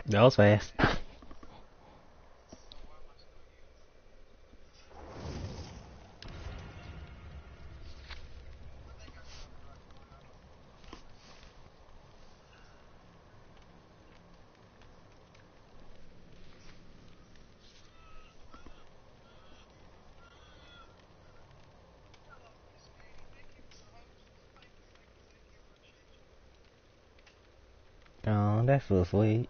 That was fast. Oh, that's so sweet.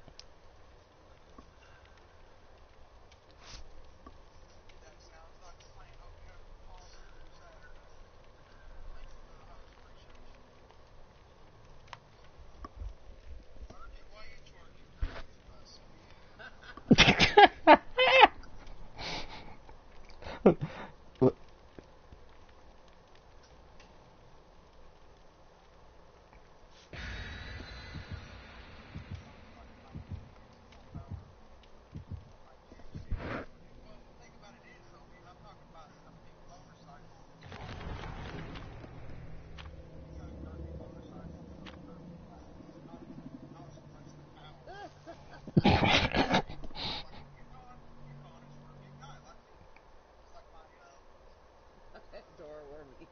Door wormy.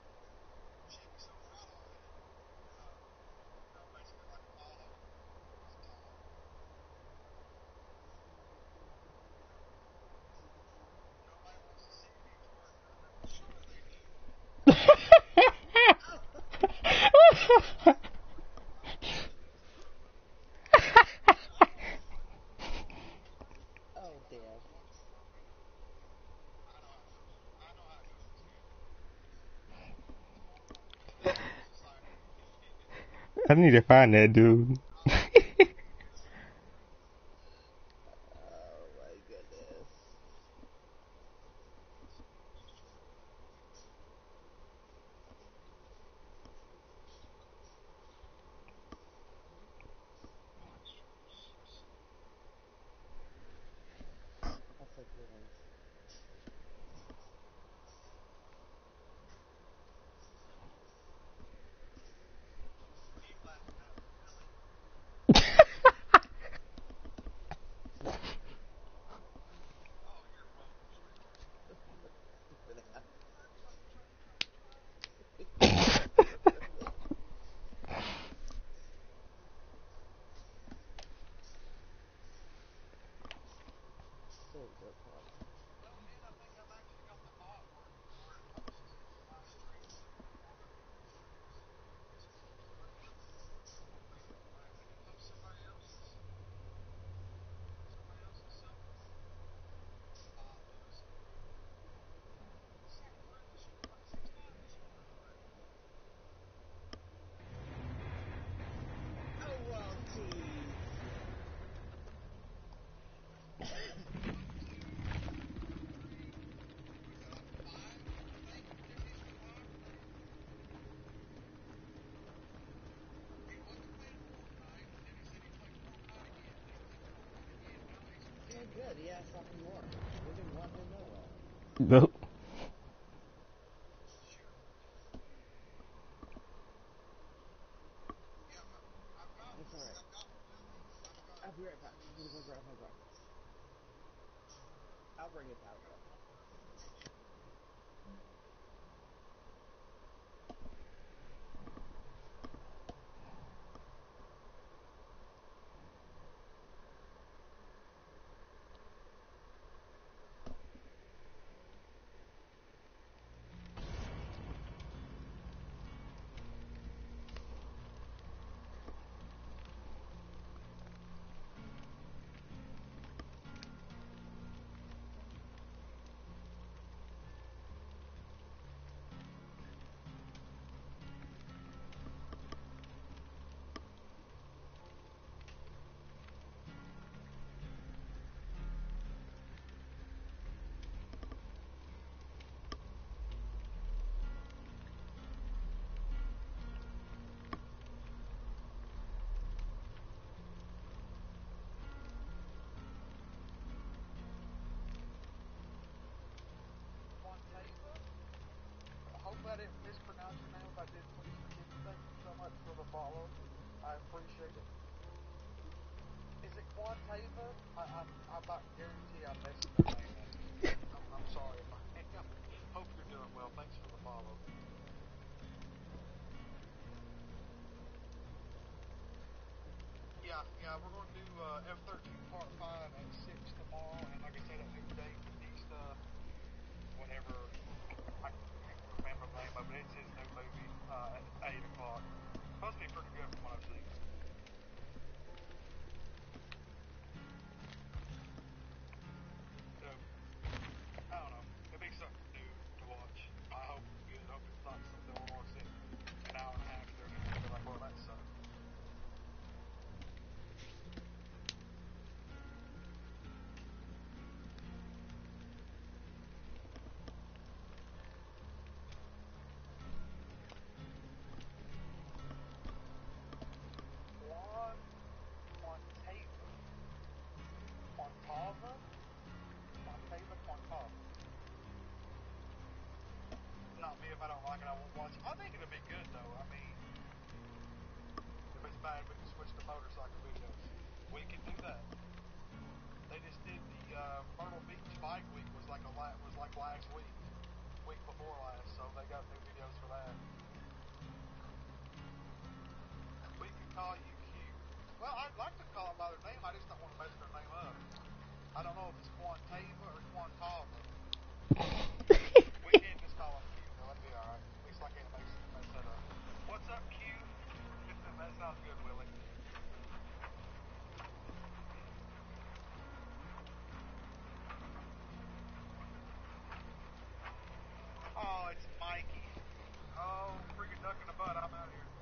Oh, damn. I need to find that dude. Oh, my goodness. That's like really... Stupid ass. There you go, Tom. Oh, well, geez. Yeah, good. He asked something more. We didn't want to know well. Nope. It's alright. I'll be right back. I'm gonna go grab my breakfast. I'll bring it down, though. I hope I didn't mispronounce your name. If I did, please forgive me. Thank you so much for the follow. I appreciate it. Is it Quantava? I about guarantee I messed their name up. I'm sorry if I am. Hope you're doing well. Thanks for the follow. Yeah, we're going to do F-13 Part 5 at 6 tomorrow, and like I said, that new Dave Bautista, whatever, I can't remember the name of it, it's his new movie at 8 o'clock. Supposed to be pretty good from what I've seen. So, I don't know, it'd be something new to watch. I hope it's good, I hope it's not something we're going to sit an hour and a half there and be like, well, that sucks. Quantava. Not me, if I don't like it, I won't watch it. I think it'll be good, though. I mean, if it's bad, we can switch to motorcycle videos. We can do that. They just did the Myrtle Beach Bike Week was like last week before last, so they got new videos for that. We can call you cute. Well, I'd like to call them by their name. I just don't want to mess their name up. I don't know if it's Quantava or Quantava. We can just call them cute, though. That'd be alright. At least I can't mess that up. What's up, cute? That sounds good, Willie. Oh, it's Mikey. Oh, freaking duck in the butt. I'm out of here.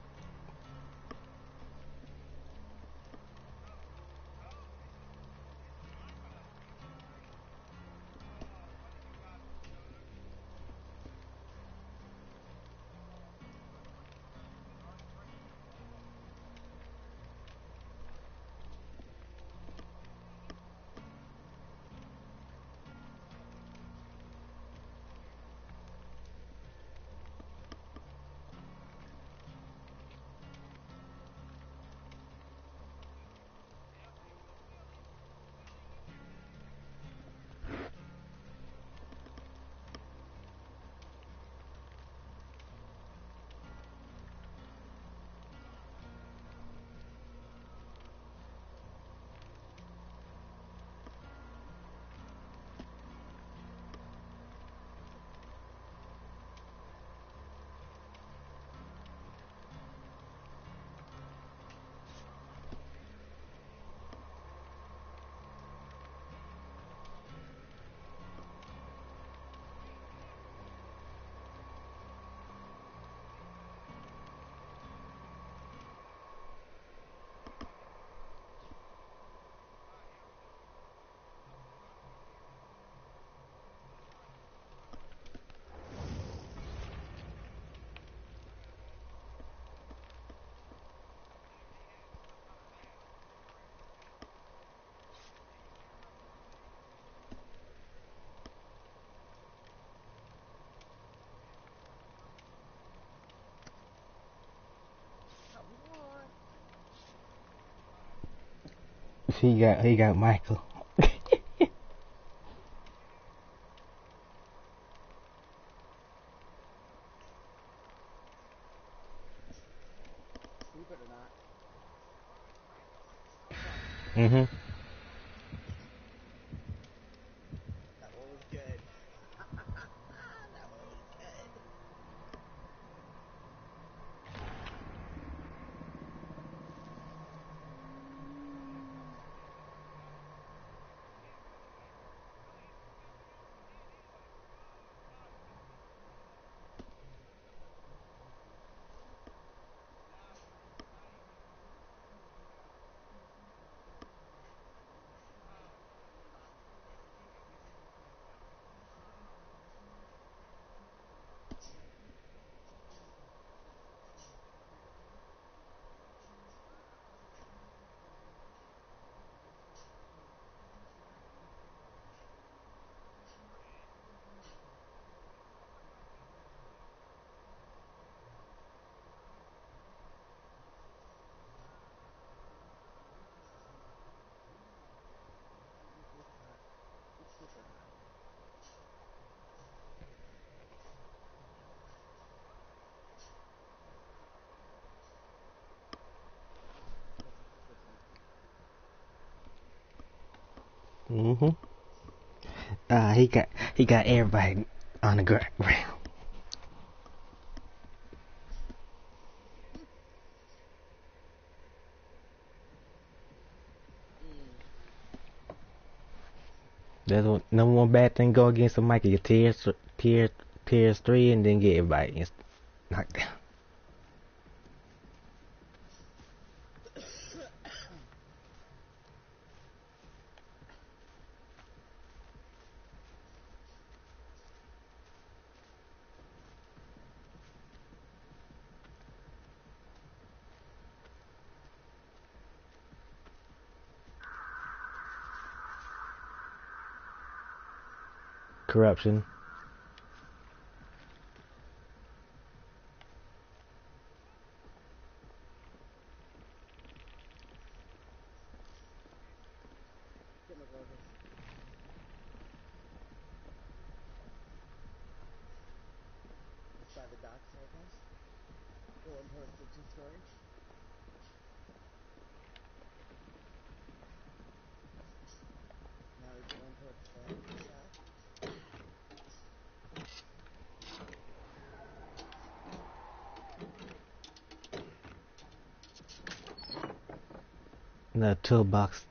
He got Michael. You better not. Mm-hmm. That one was good. That one was good. Mm-hmm. He got everybody on the ground. That's what number one bad thing go against somebody. You tier 3 and then get everybody knocked down. Corruption. Get my brother. It's by the docks, I guess. Going towards the two-story. Now he's going towards the south. The toolbox.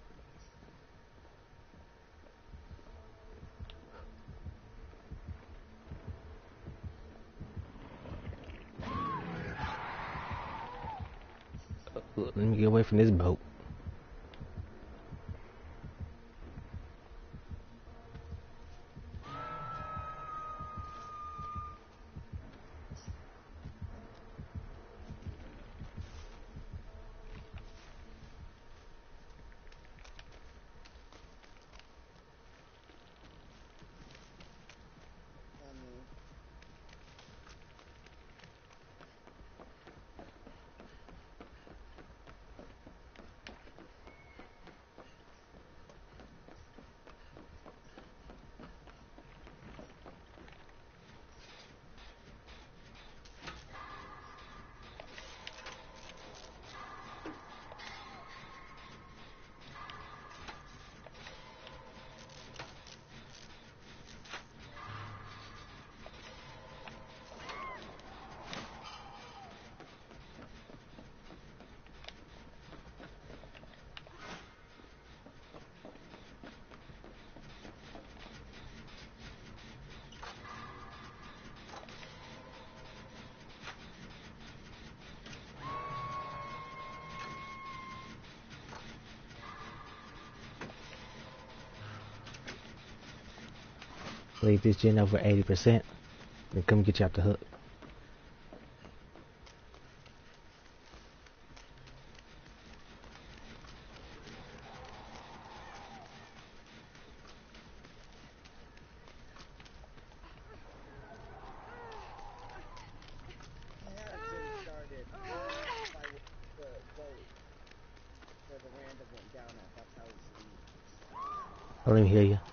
Let me get away from this boat. Leave this gen over 80%. Then come get you off the hook. I don't even hear you.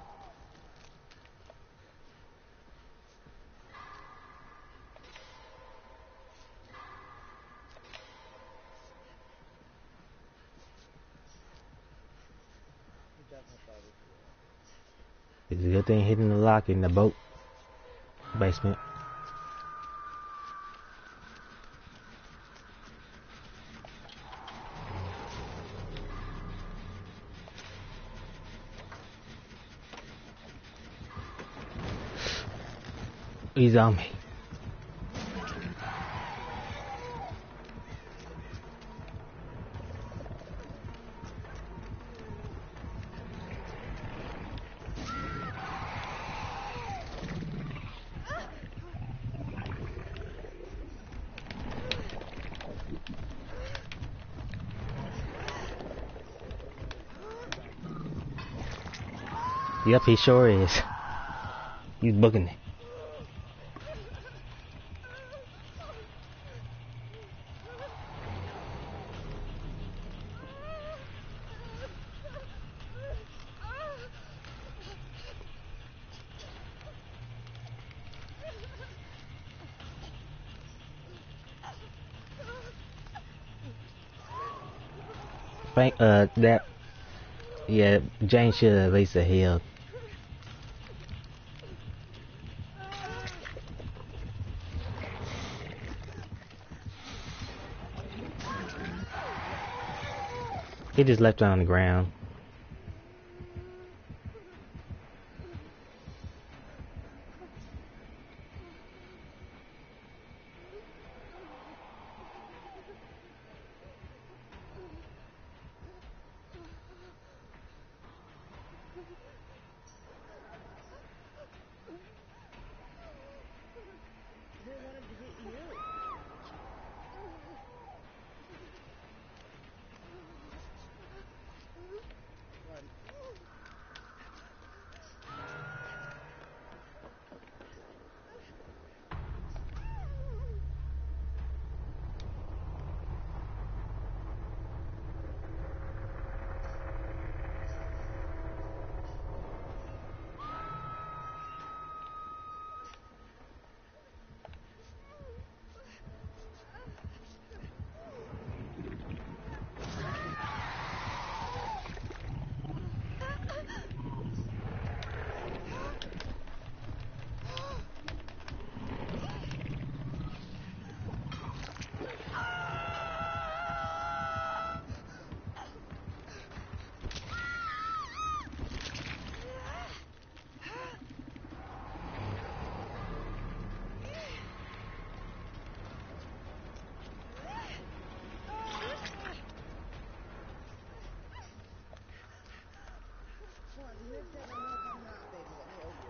It's a good thing hitting the lock in the boat basement. He's on me. Yep, he sure is. He's booking it. That Yeah, Jane should have at least have healed. He just left her on the ground. They wanted to get you. Run. Come on, you hit that. I'm not, baby. Let me hold you.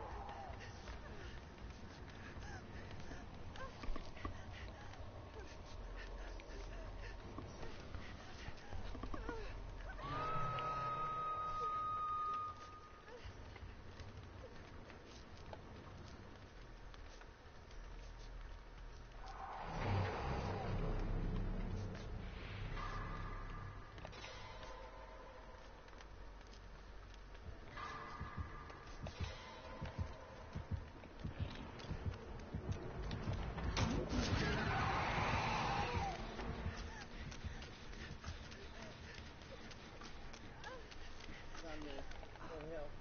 It's on me. Go to hell.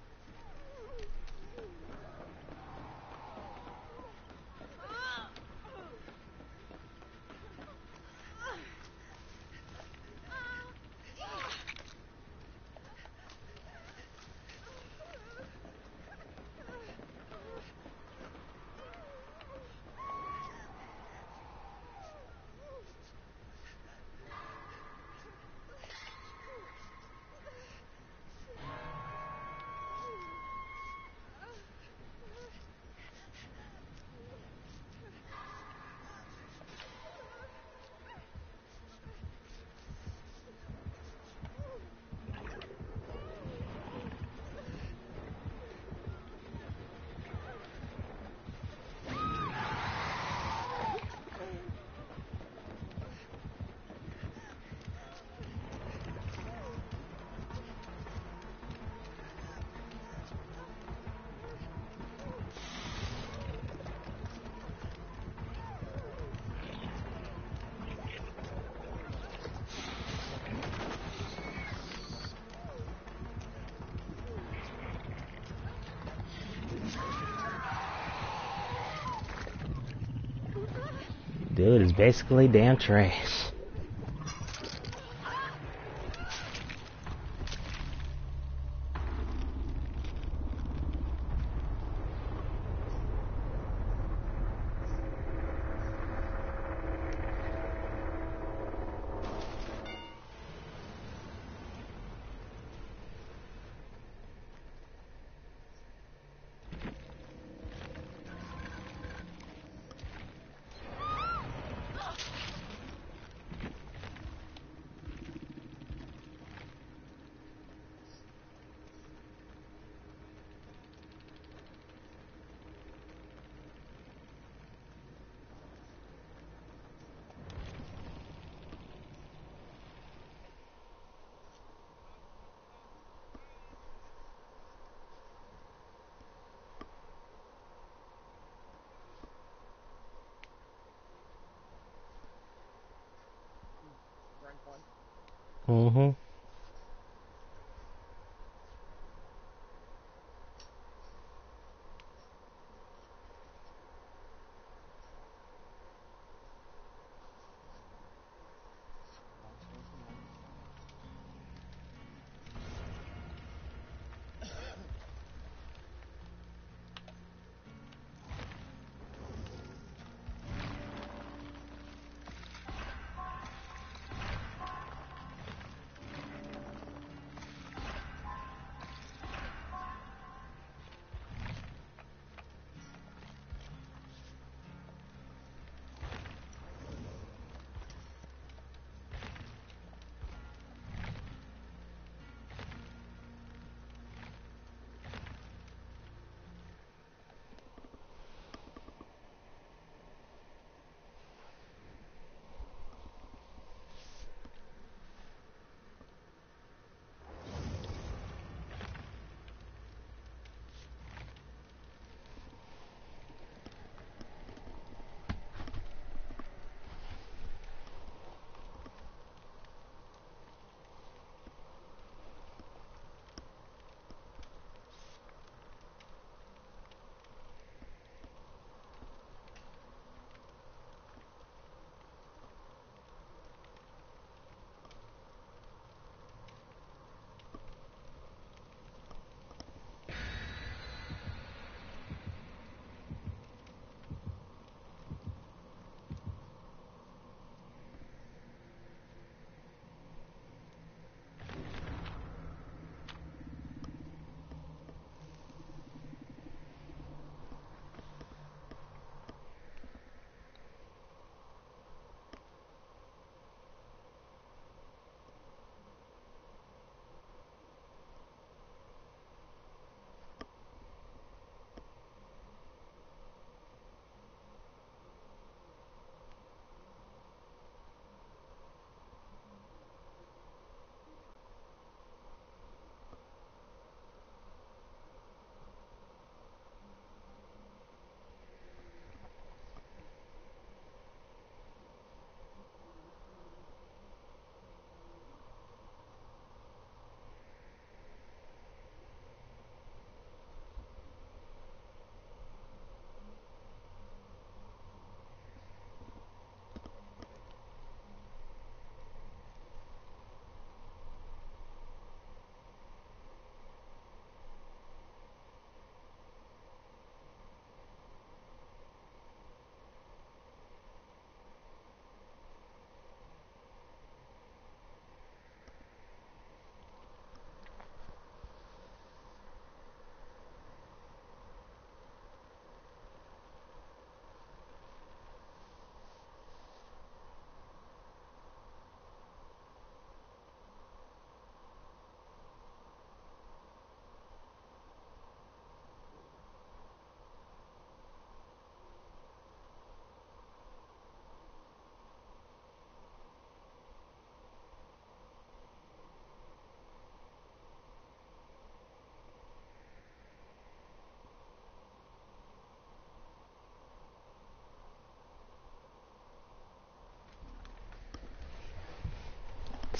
Dude is basically damn trash. Rank 1. Mm-hmm.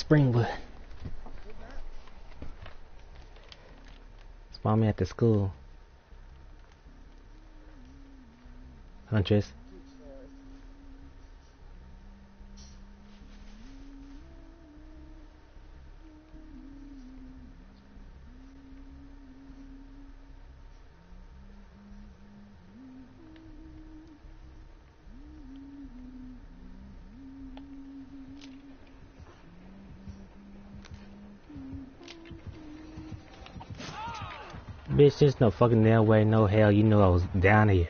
Springwood. Who's that? It's mommy at the school. Huntress. Teach Forest. Bitch, there's no fucking damn way, no hell. You know I was down here.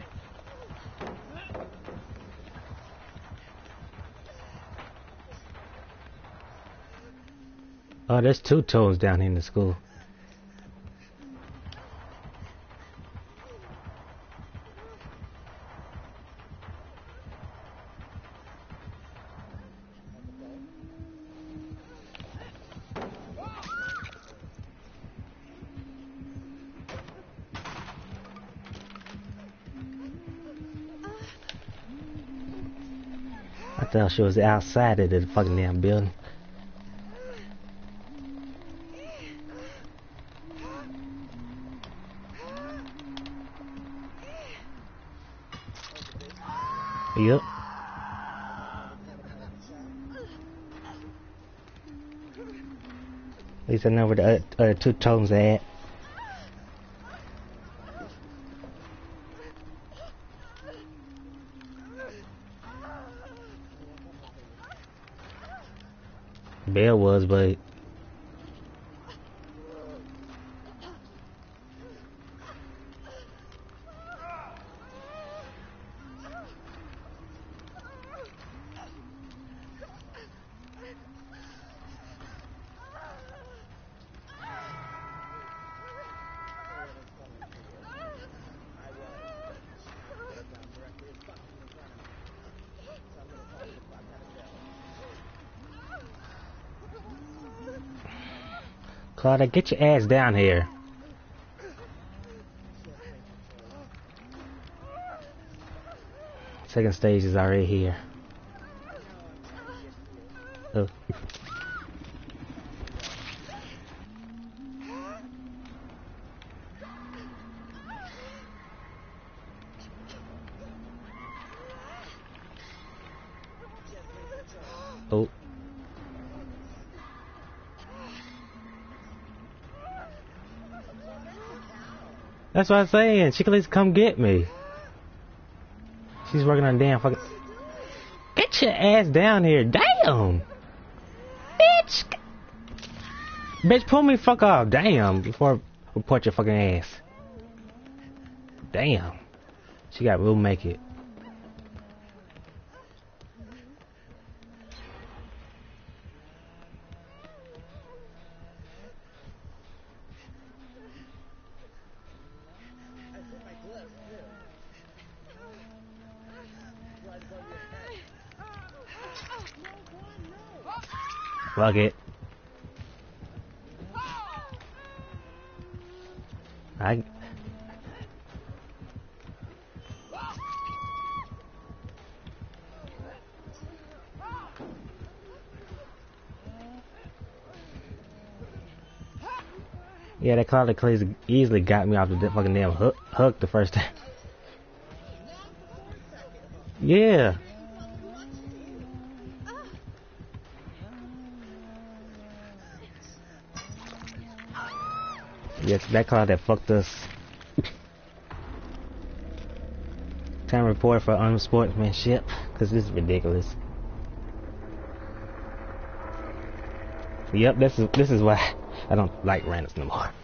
Oh, there's two toes down here in the school. I thought she was outside of the fucking damn building. Yep. At least I know where the other two tones are at. Bell was, but Claudia, get your ass down here. Second stage is already here. Oh. Oh. That's what I'm saying. She can at least come get me. She's working on damn fucking. Get your ass down here. Damn. Bitch. Bitch, pull me fuck off. Damn. Before I report your fucking ass. Damn. She got we'll make it. Fuck it. Yeah, that Claudia easily got me off the fucking damn hook the first time. Yeah. Yes, that Claudia fucked us. Time report for unsportsmanship, because this is ridiculous. Yep, this is why I don't like randoms no more.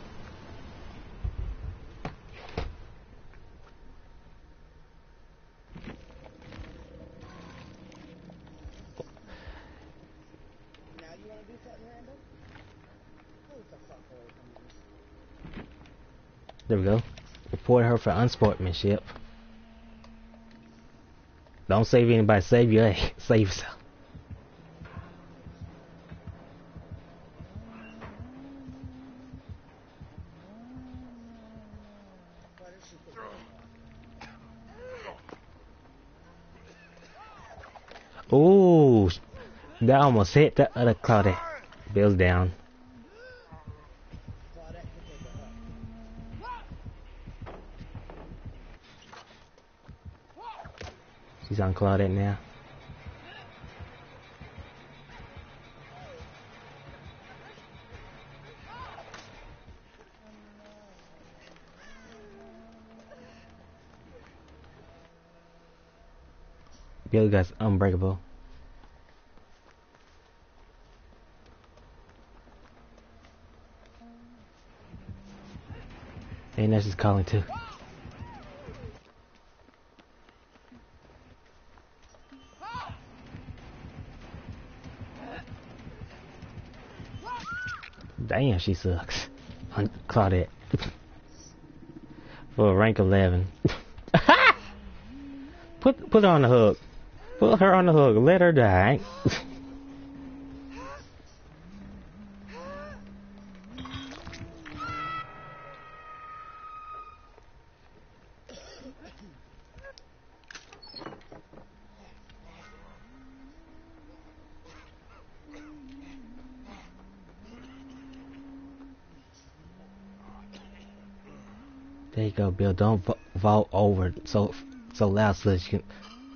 Now you want to do something random? Who's the fuck away from me? There we go. Report her for unsportsmanship. Don't save anybody, save your save yourself. Ooh, that almost hit the other Claudia. Bill's down. Claudette can take a hook. She's on Claudette now. Bill got unbreakable. And that's just calling too. Damn, she sucks. Claudette. For a rank 11. Put her on the hook. Put her on the hook. Let her die. There you go, Bill. Don't vault over so loud so that you can.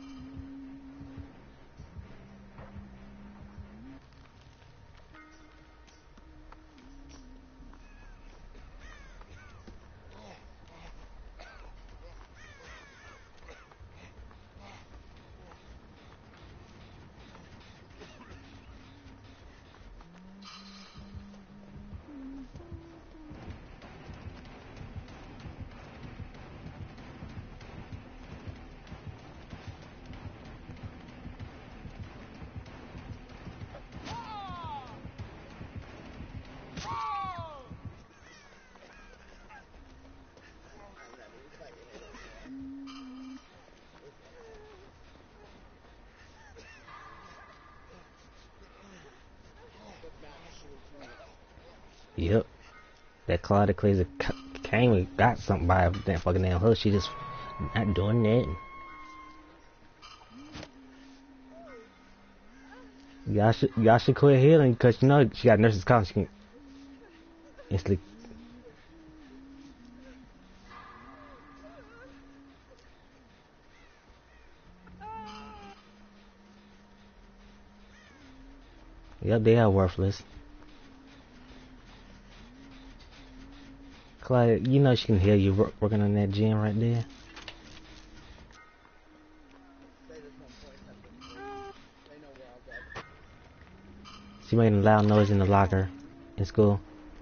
Yep. That Claudia Clay's came and got something by that fucking damn hook. She just not doing that. Y'all should quit healing because you know she got nurses calling. She can instantly. Yep, they are worthless. Claudia, you know she can heal you working on that gym right there. She made a loud noise in the locker in school.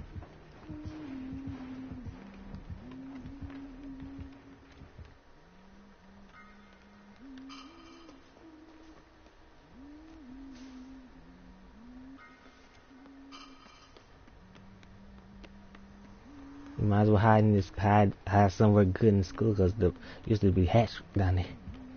You might as well hide somewhere good in school because there used to be hats down there.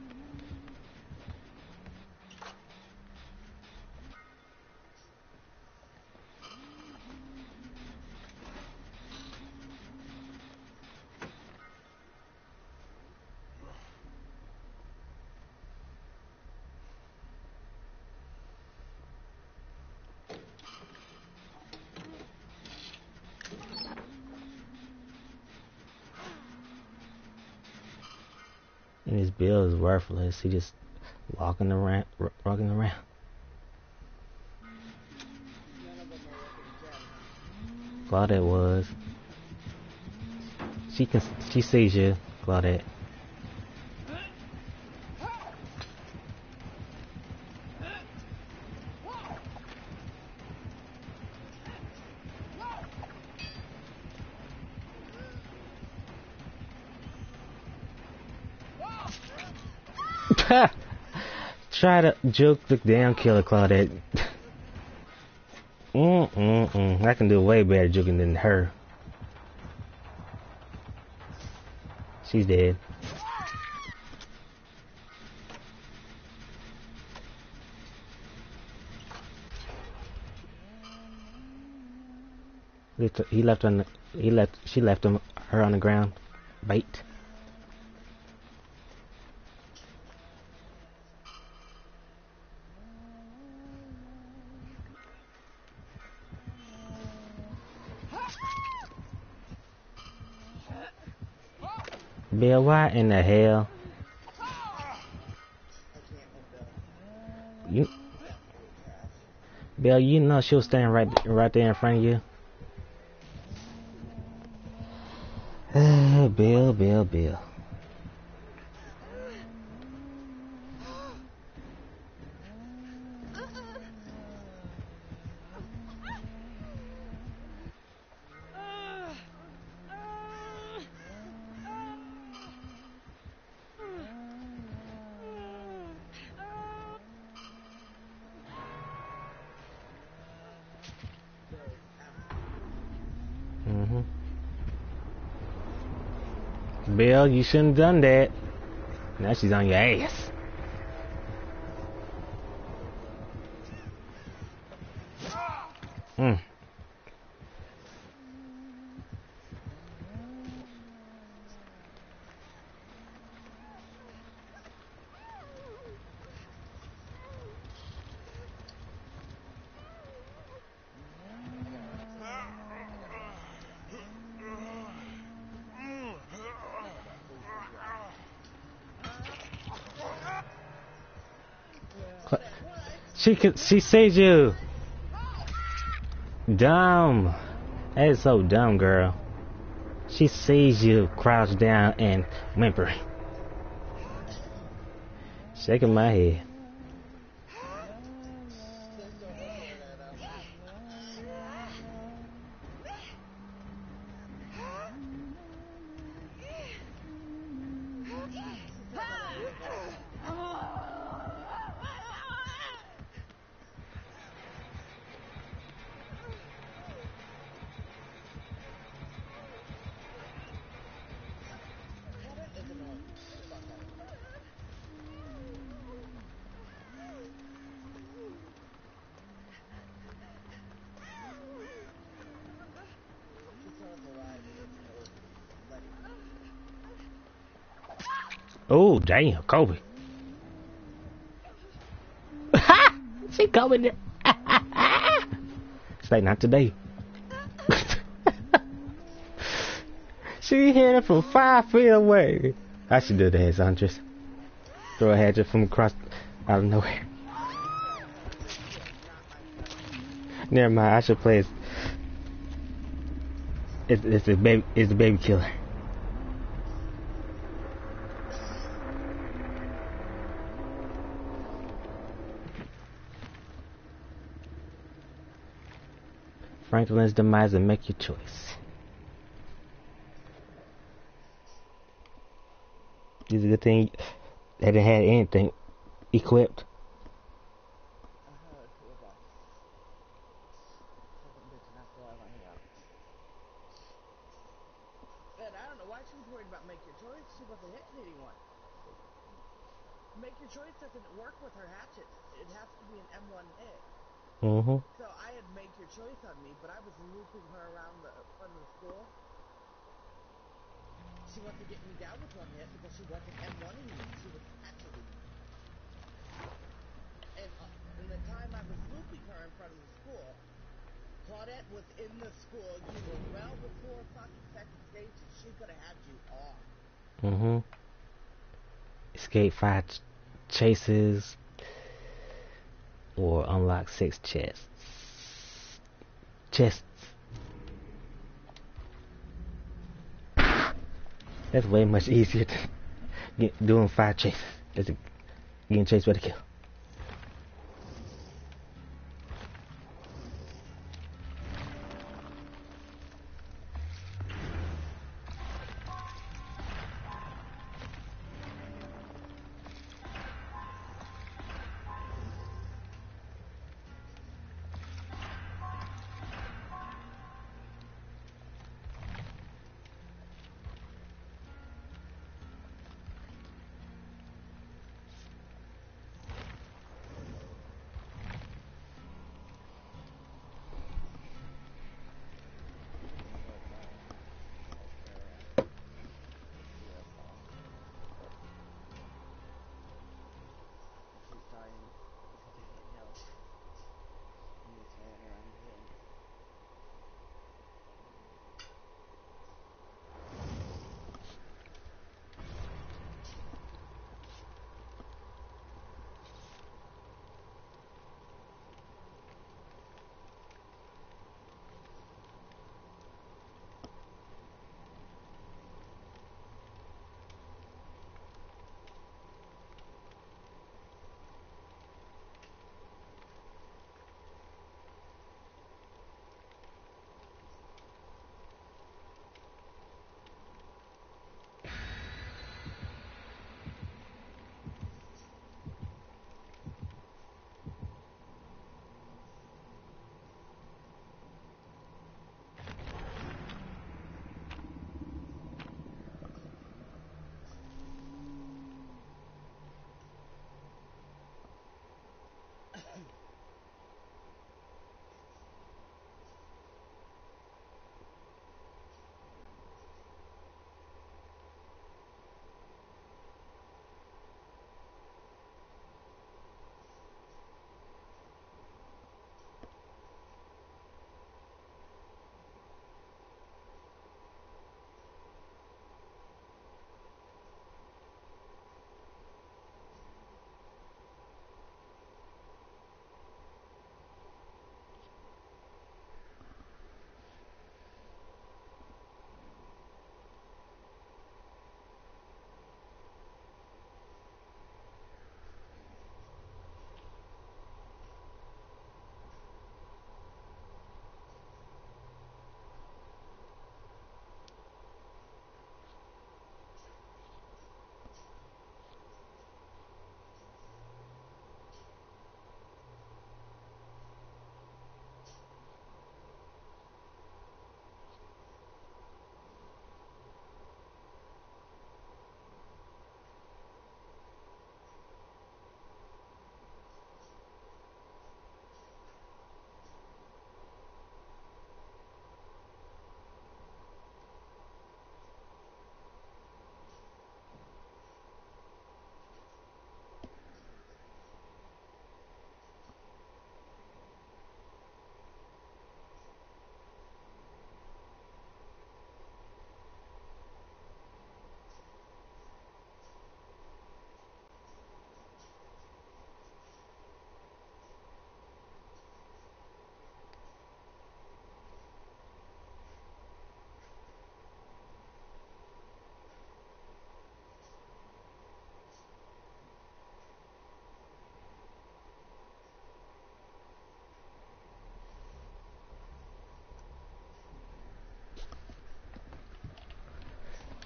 And his bill is worthless. He just walking around. Claudette was. She sees you, Claudette. Try to juke the damn killer, Claudette. I can do way better juking than her. She's dead. She left her on the ground. Bait. Bill, why in the hell? I can't with the You, absolute trash. Bill, you know she was standing right there in front of you. Bill. Mm-hmm. Bill, you shouldn't have done that. Now she's on your ass. Mm. She sees you. Dumb. That is so dumb, girl. She sees you crouched down and whimpering. Shaking my head. Just don't look at her though. Claudette is annoying. The fuck out of me. She's telling us a lie that it's her letting me. Oh, damn, Kobe. She coming there. It's like, not today. She hit it from 5 feet away. I should do that, Andres. Throw a hatchet from across out of nowhere. Never mind, I should play it's the baby killer. Franklin's demise, and make your choice. It's a good thing they didn't have anything equipped. Tour bus. Fucking bitch and after I hang out. And I don't know why she was worried about make your choice. She wasn't hitting anyone. Make your choice doesn't work with her hatchet. It has to be an M1 hit. Mm-hmm. So I had make your choice on me, but I was looping her around the front of the school. She wasn't getting me down with one hit because she wasn't M1ing me. She was hatcheting me. And in the time I was looping her in front of the school, Claudette was in the school. You were well before fucking second stage, and she could have had you off. Mm-hmm. Escape 5 chases or unlock 6 chests. That's way much easier than doing 5 chases. That's getting chased by the kill.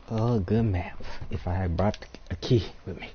Oh, good map. If I had brought a key with me.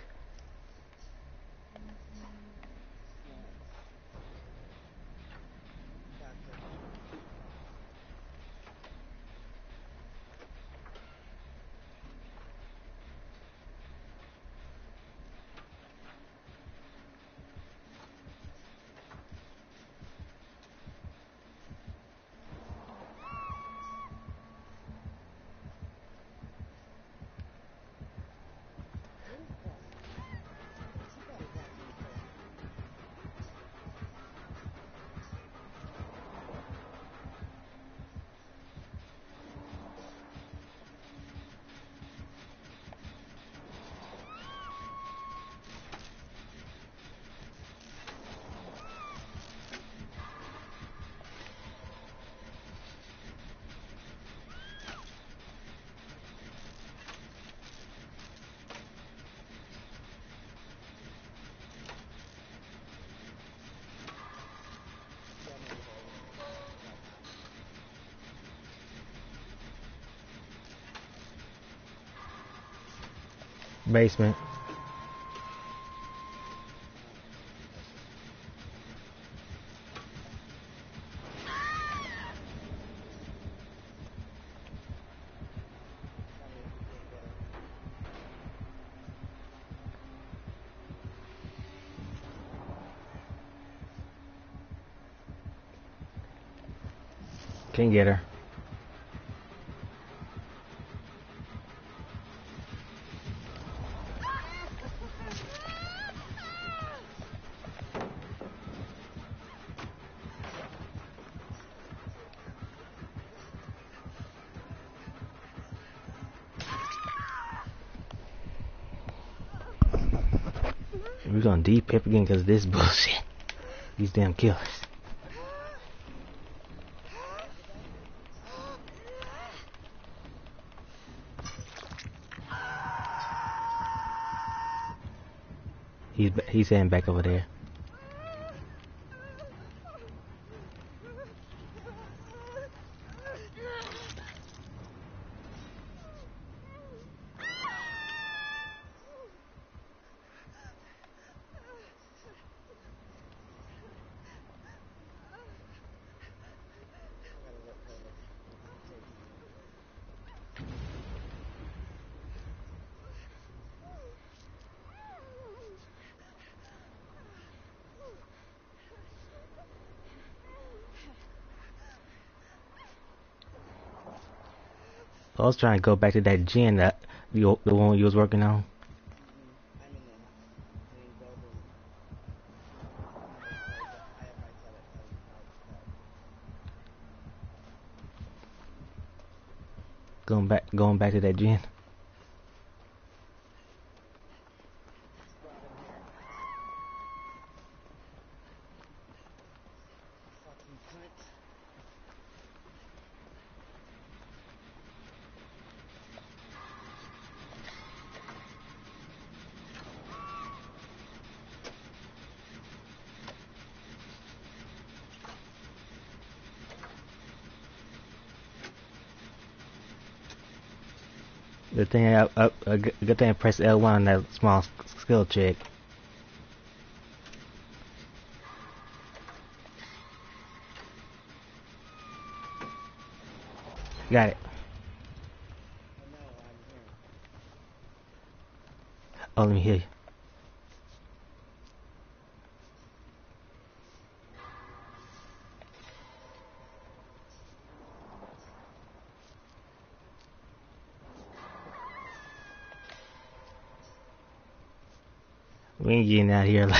Basement. Can't get her. We're gonna D-pip again because of this bullshit. These damn killers. He's heading back over there. I was trying to go back to that gym that the one you was working on. Going back to that gym. Good thing I press L1 on that small skill check. Got it. Oh, let me hear you. We ain't getting out here alive.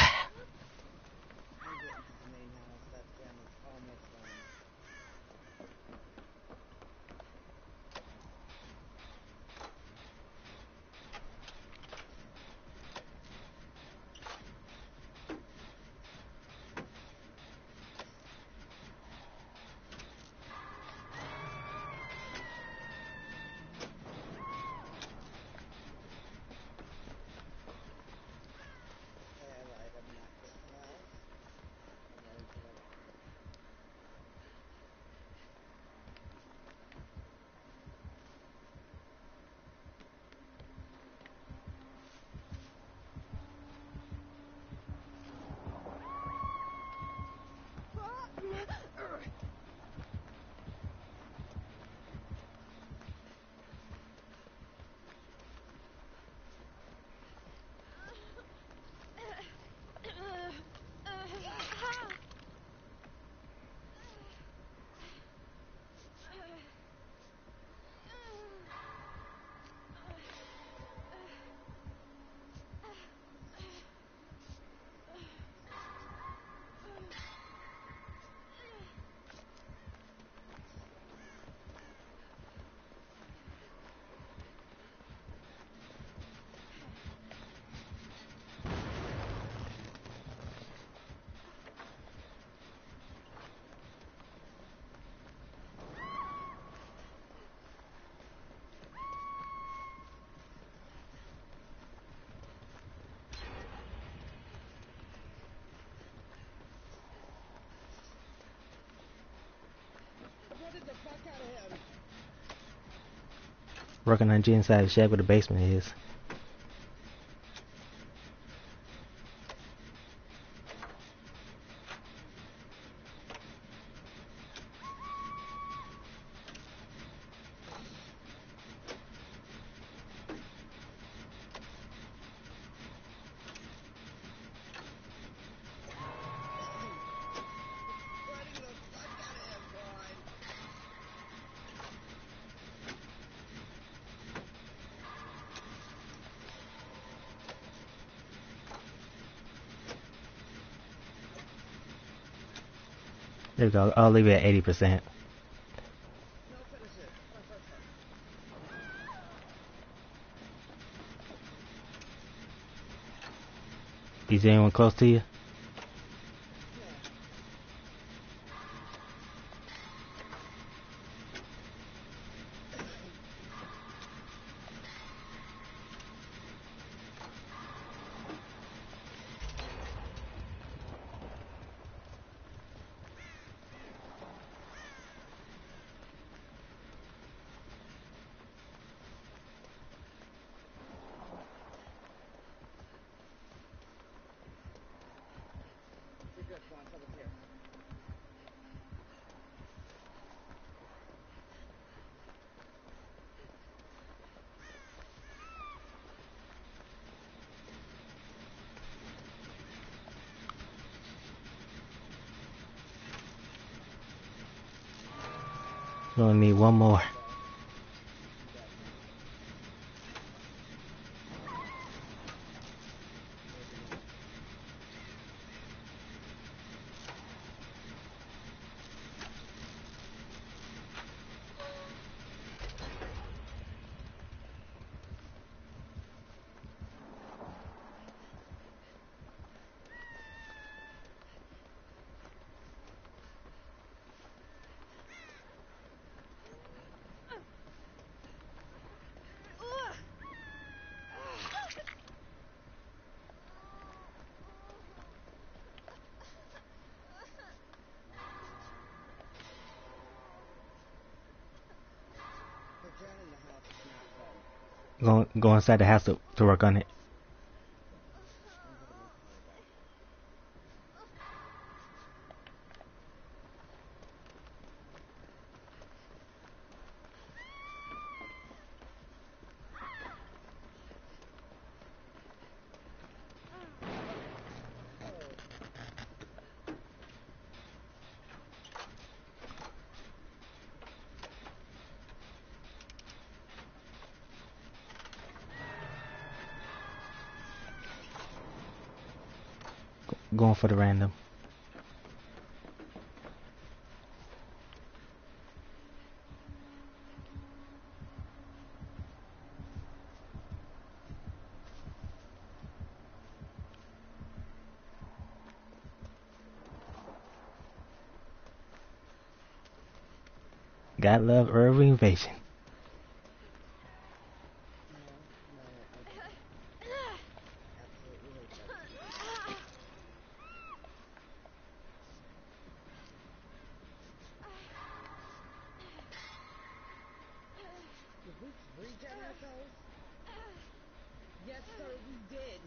Working on the inside of the shed where the basement is. Running the fuck out of him, Brian. There we go. I'll leave it at 80%. No, finish it. Is anyone close to you? You're good, Juan. Come over here. We only need one more. The gen in the house is not fun. Go inside the house to work on it. Going for the random. Gotta love urban invasion. Did we regen ourselves? Yes, sir, we did.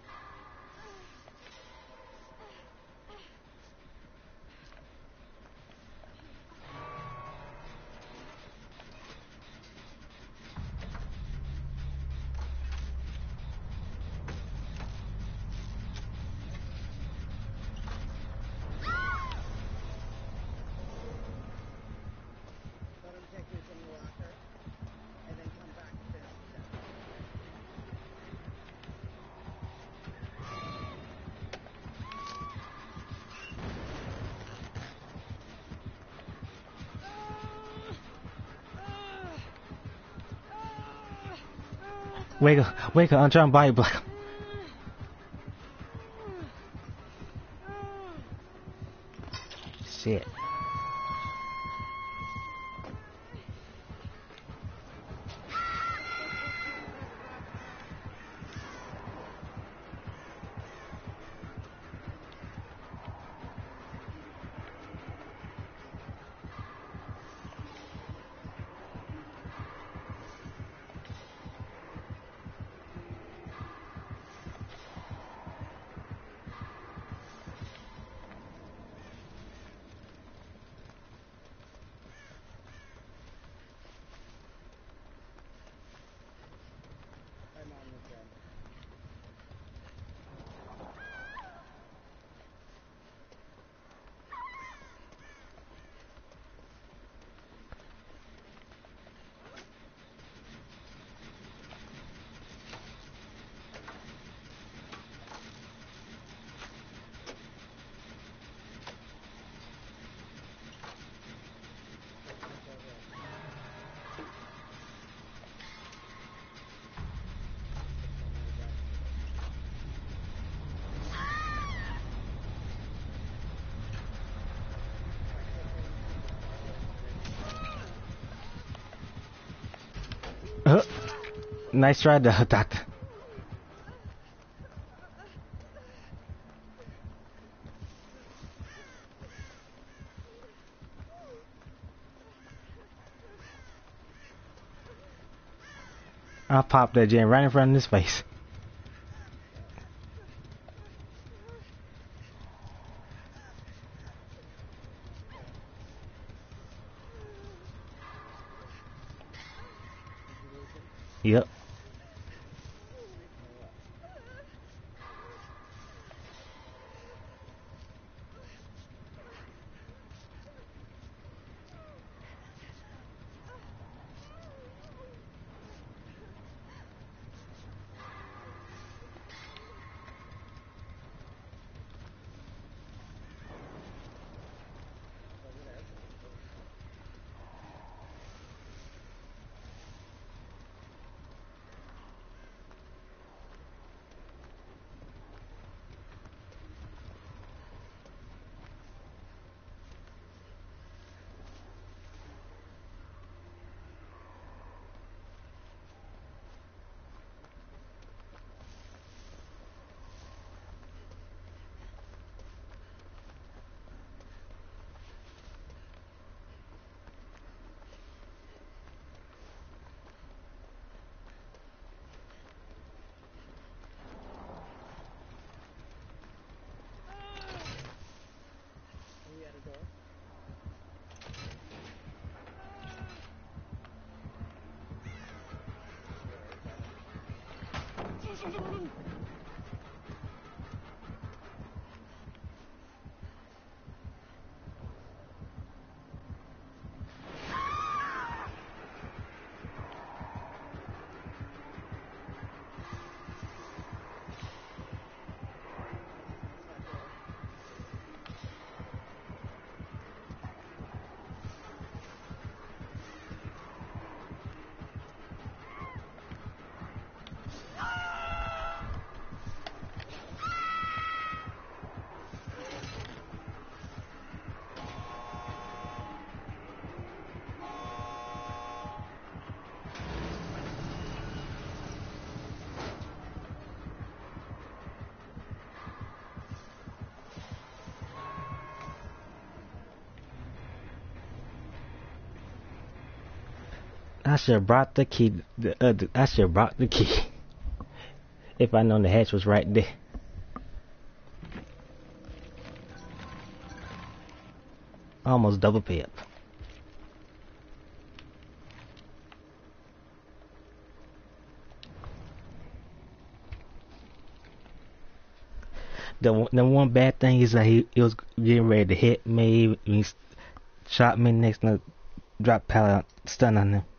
Let him take me from the locker, and then come back and finish the job. Wake up, I'm trying to body block him. Shit. Nice try, though, doctor. I'll pop that jam right in front of his face. Yep. We had a door. I should have brought the key. I should have brought the key. If I known the hatch was right there. Almost double pip. The one bad thing is that he was getting ready to hit me. He shot me next to drop pallet stun on him.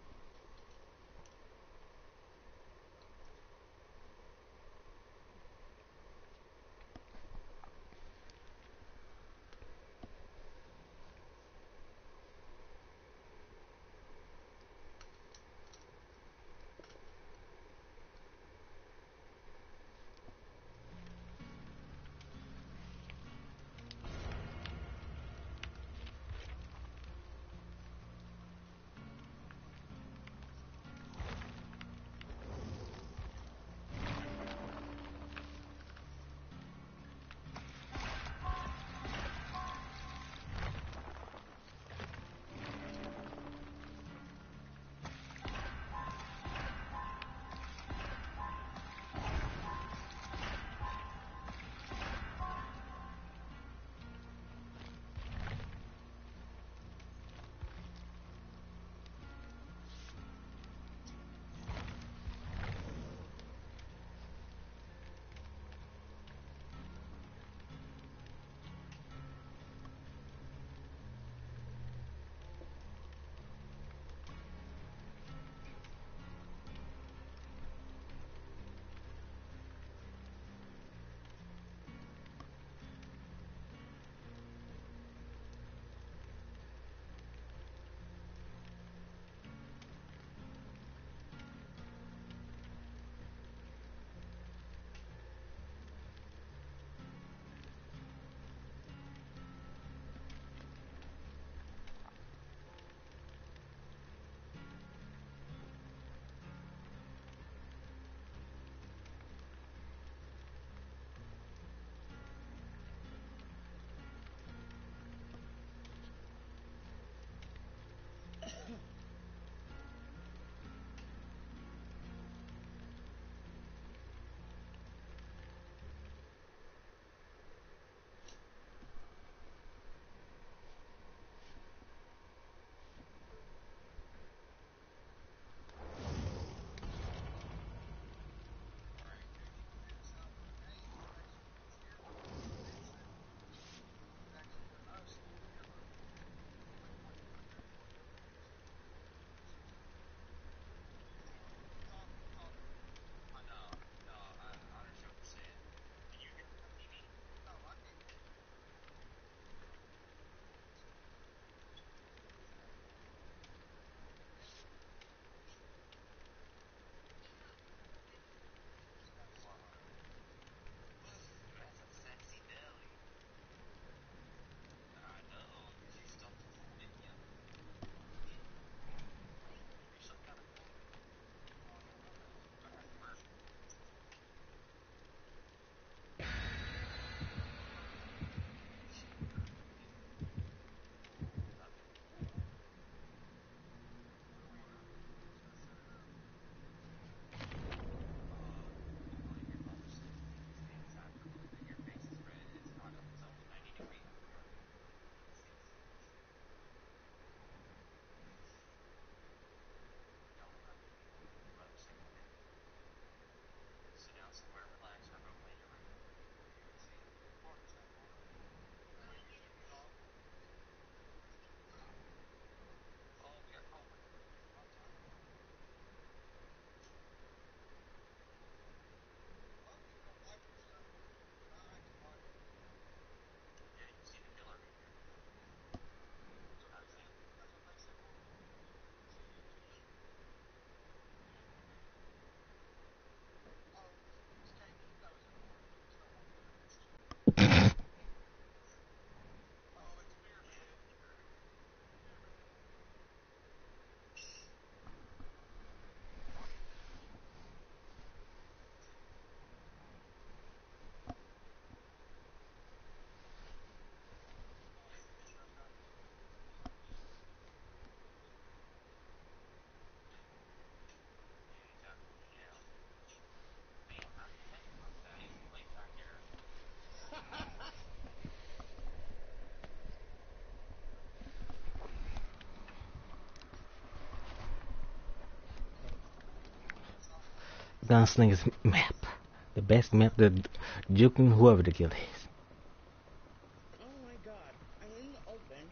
Gunslinger's map. The best map to juking whoever the kill is. Oh my god. I'm in the open.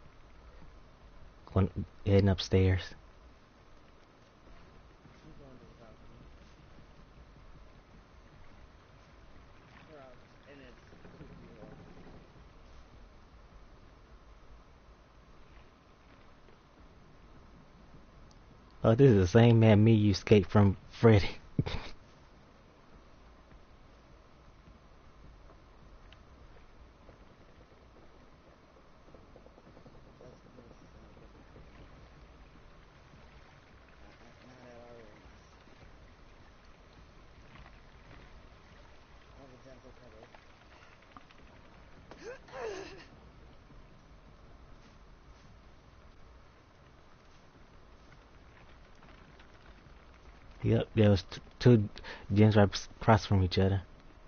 Heading upstairs. I'm going to the balcony. And it's 2 people. Oh, this is the same man me you escaped from Freddy. Not at our rooms. All the dental covered. Yep, there was two gyms right across from each other.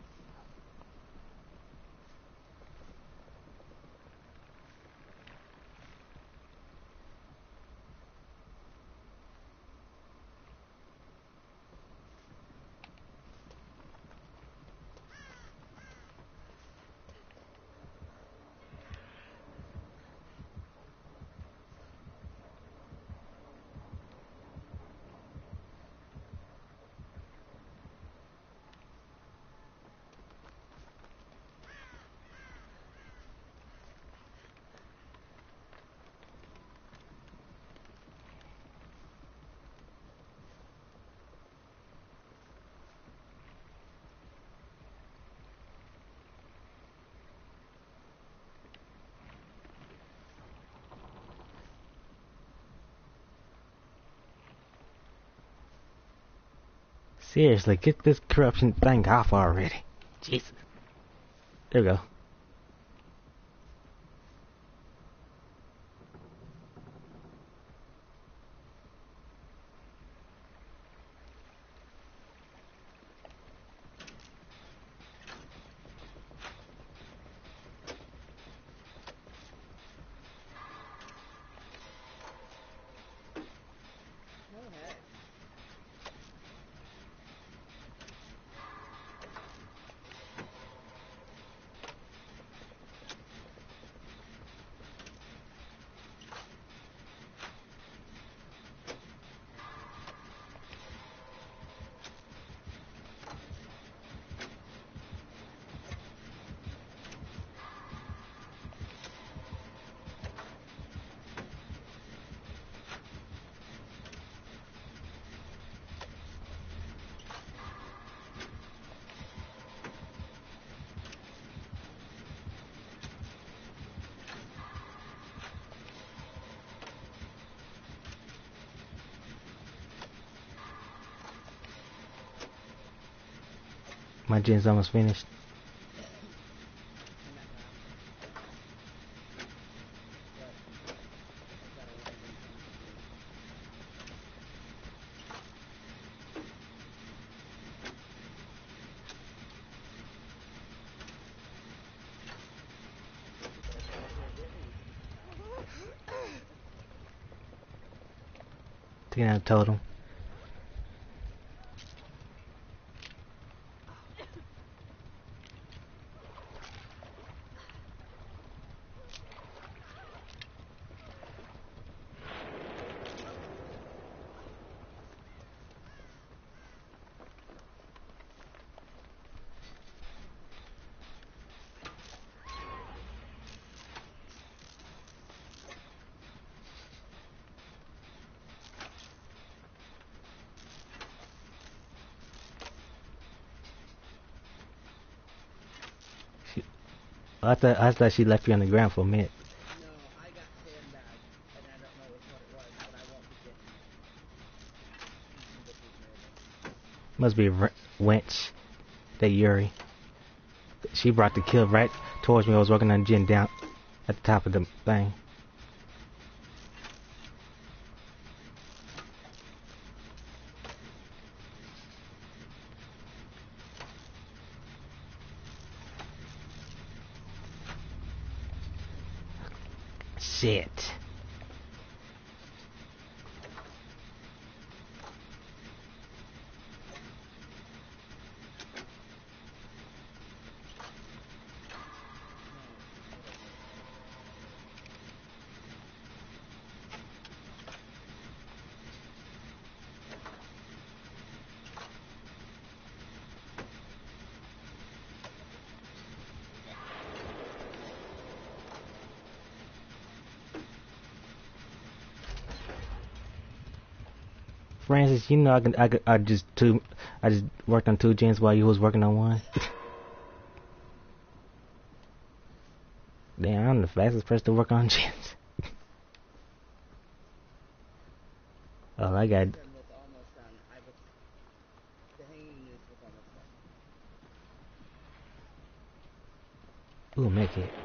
Seriously, get this corruption thing off already. Jesus. There we go. Go ahead. My gen's almost finished. I'm at half. But I've got a random thing to do. Taking out a totem. I thought she left you on the ground for a minute. No, I got sandbagged, and I don't know what it was, but I won't be getting it. You can get these later. Must be Wench. That Yuri. She brought the kill right towards me. I was working on Jen down at the top of the thing. Shit. Francis, you know I just worked on 2 gens while you was working on 1. Damn, I'm the fastest person to work on gens. Oh, I got. Was almost done. The hanging noose was almost done. Ooh, make it.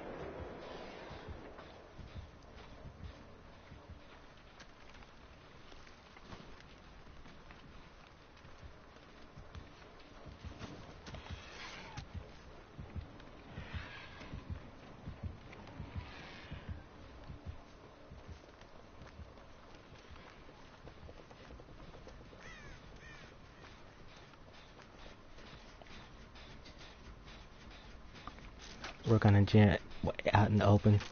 Work on a gent out in the open. I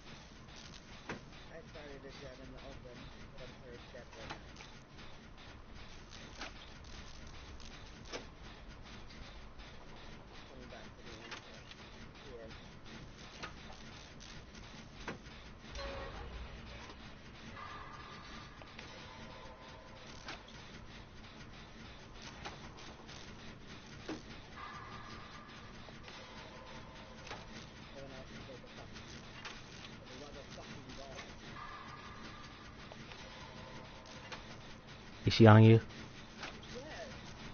started a jet in the open, but I'm sure it's dead right now. Coming back to the answer. Sure. Everyone else can take the motherfucking ball. Is she on you? Yes.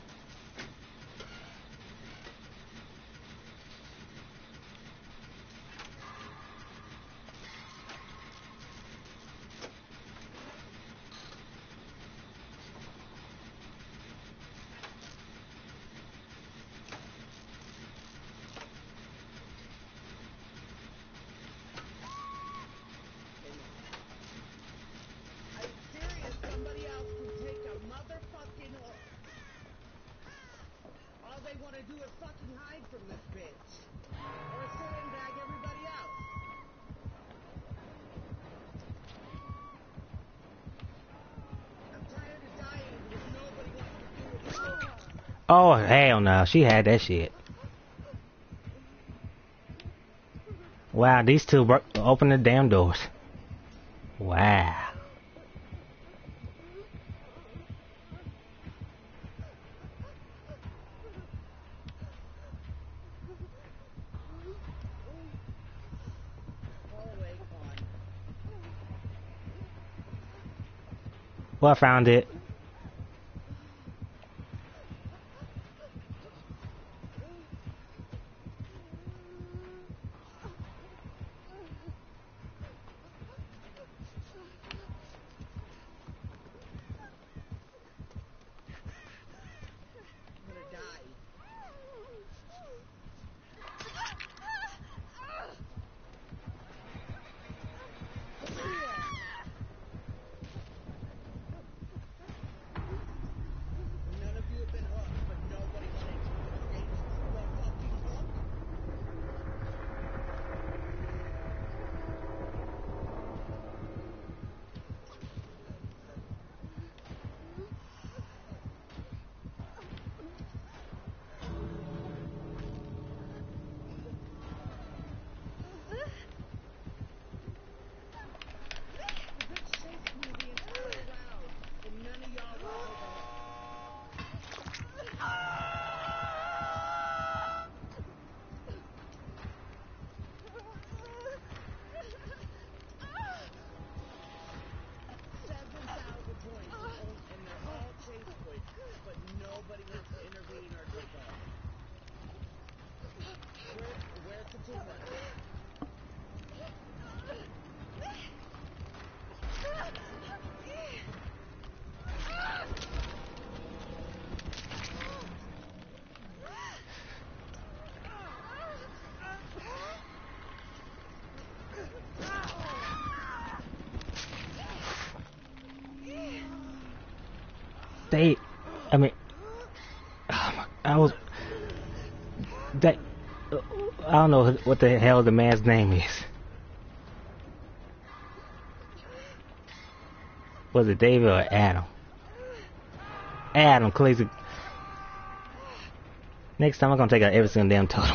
Are you serious? Somebody else can take a motherfucking hook. All they want to do is fucking hide from this bitch. Or sandbag everybody else. I'm tired of dying because nobody wants to do it. Oh hell no, she had that shit. Wow, these two open the damn doors. Wow. Go away, Quan. Well, I found it. I'm gonna die. None of you have been hooked, but nobody wanted to engage the fucking hook. The bitch chased me the entire round, and none of y'all were overhooked. Points, and they're all chase points, but nobody wants to intervene or take off. Where's the teamwork? I mean, I was, that, I don't know what the hell the man's name is. Was it David or Adam? Adam, crazy. Next time I'm gonna take out every single damn totem.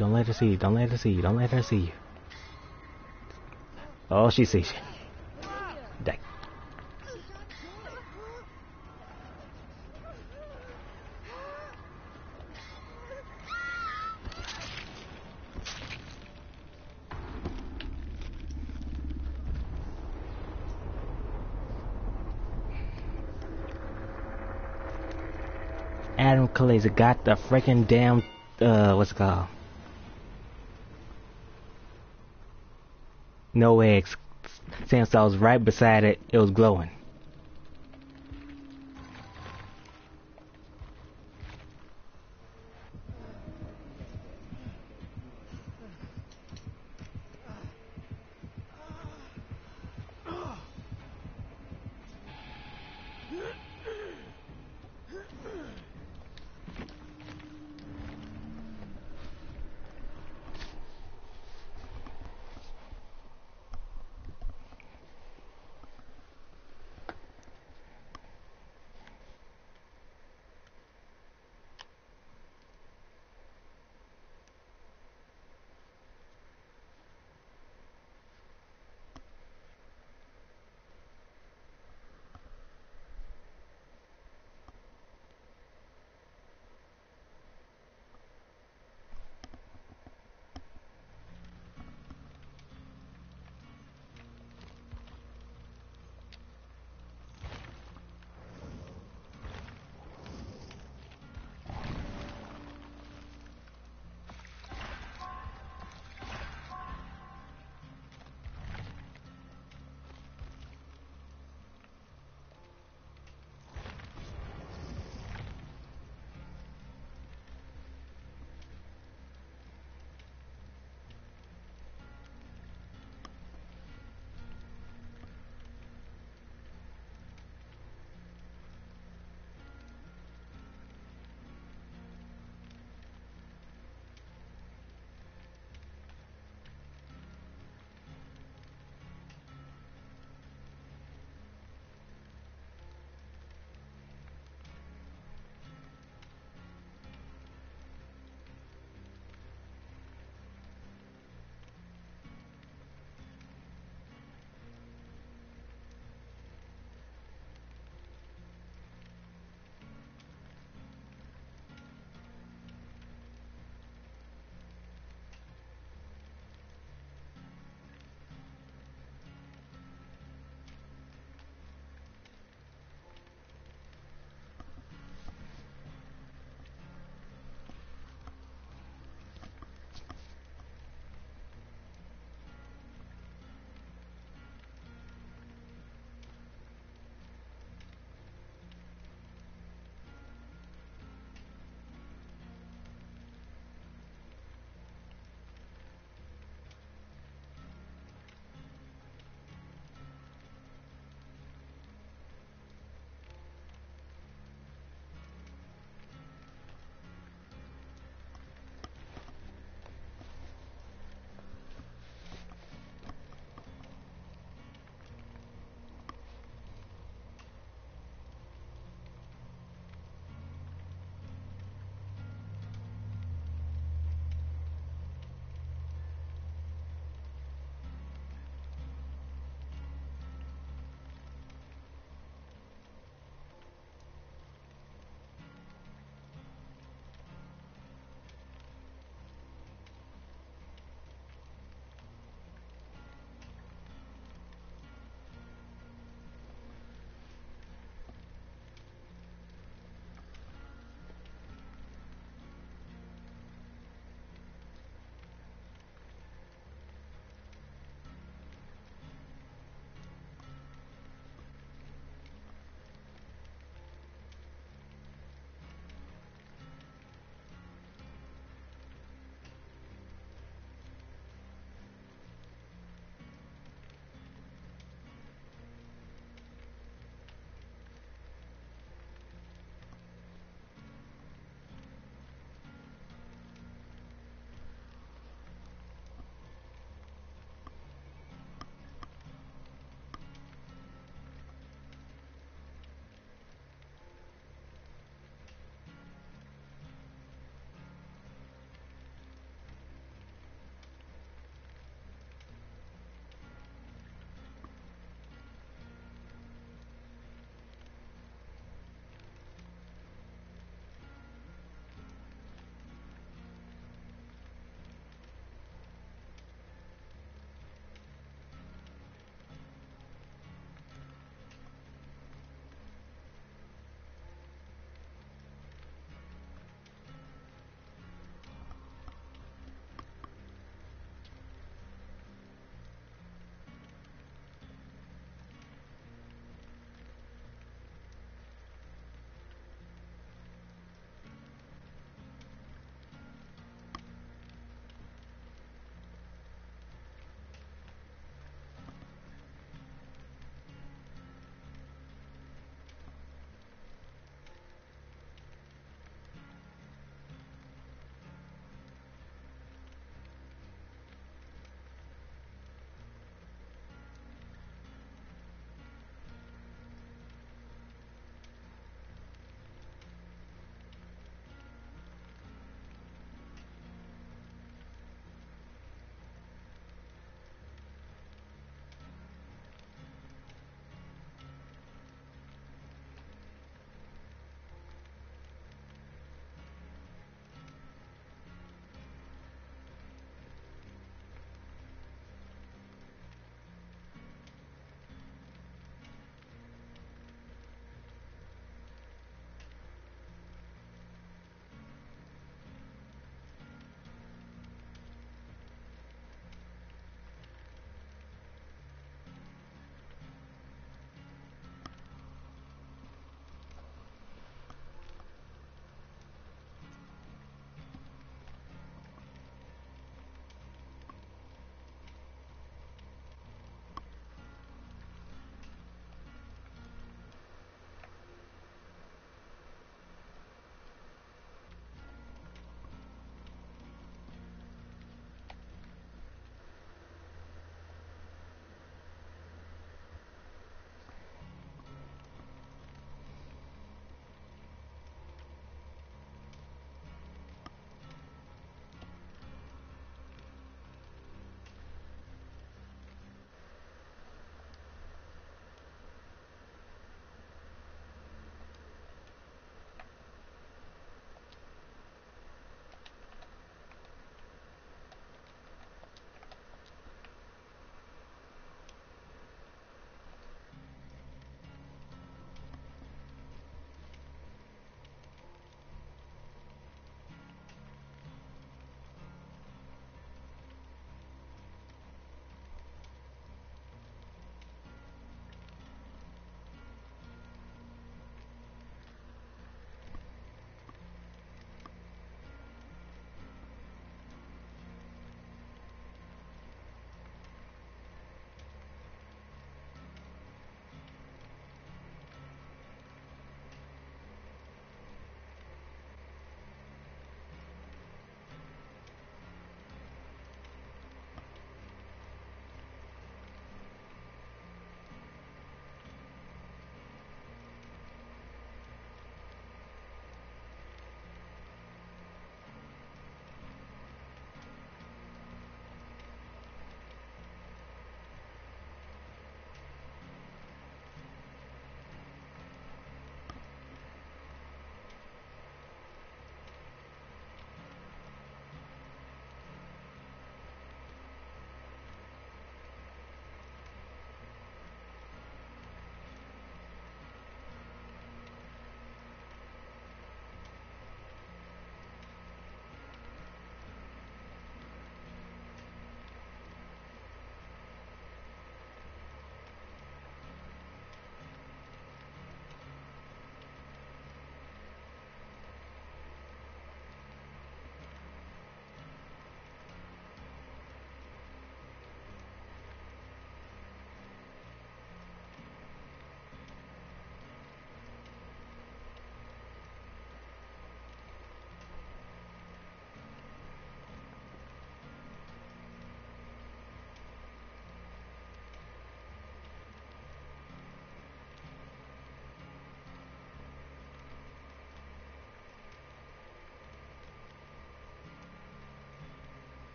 Don't let her see you. Don't let her see you. Don't let her see you. Oh, she sees you. Dang. Adam Kalaza got the freaking damn, what's it called? No eggs. Since I was right beside it, it was glowing.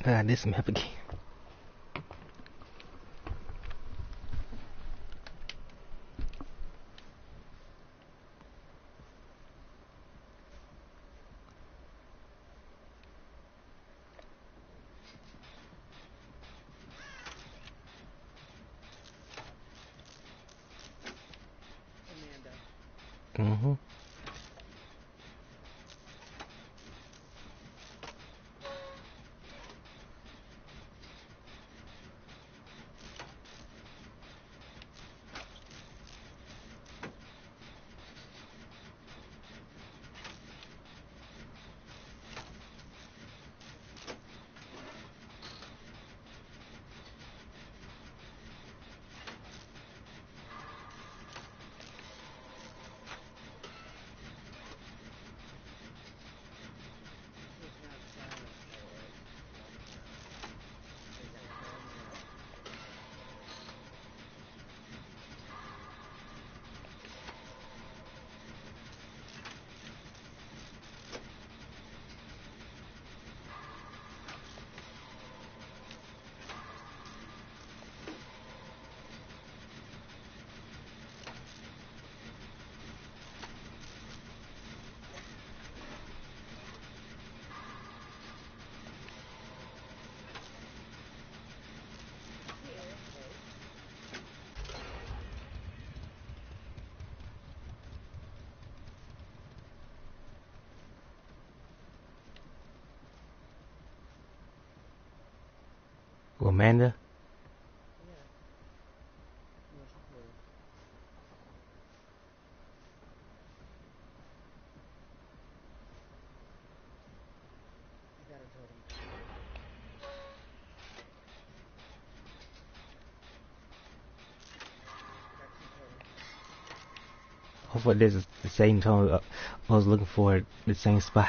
This map again. Amanda. Mm-hmm. She's not silent for it. They got a camera. Amanda. Yeah. Yes, please. I got a totem pole. Got two totems. Hopefully this is the same tone I was looking for, the same spot.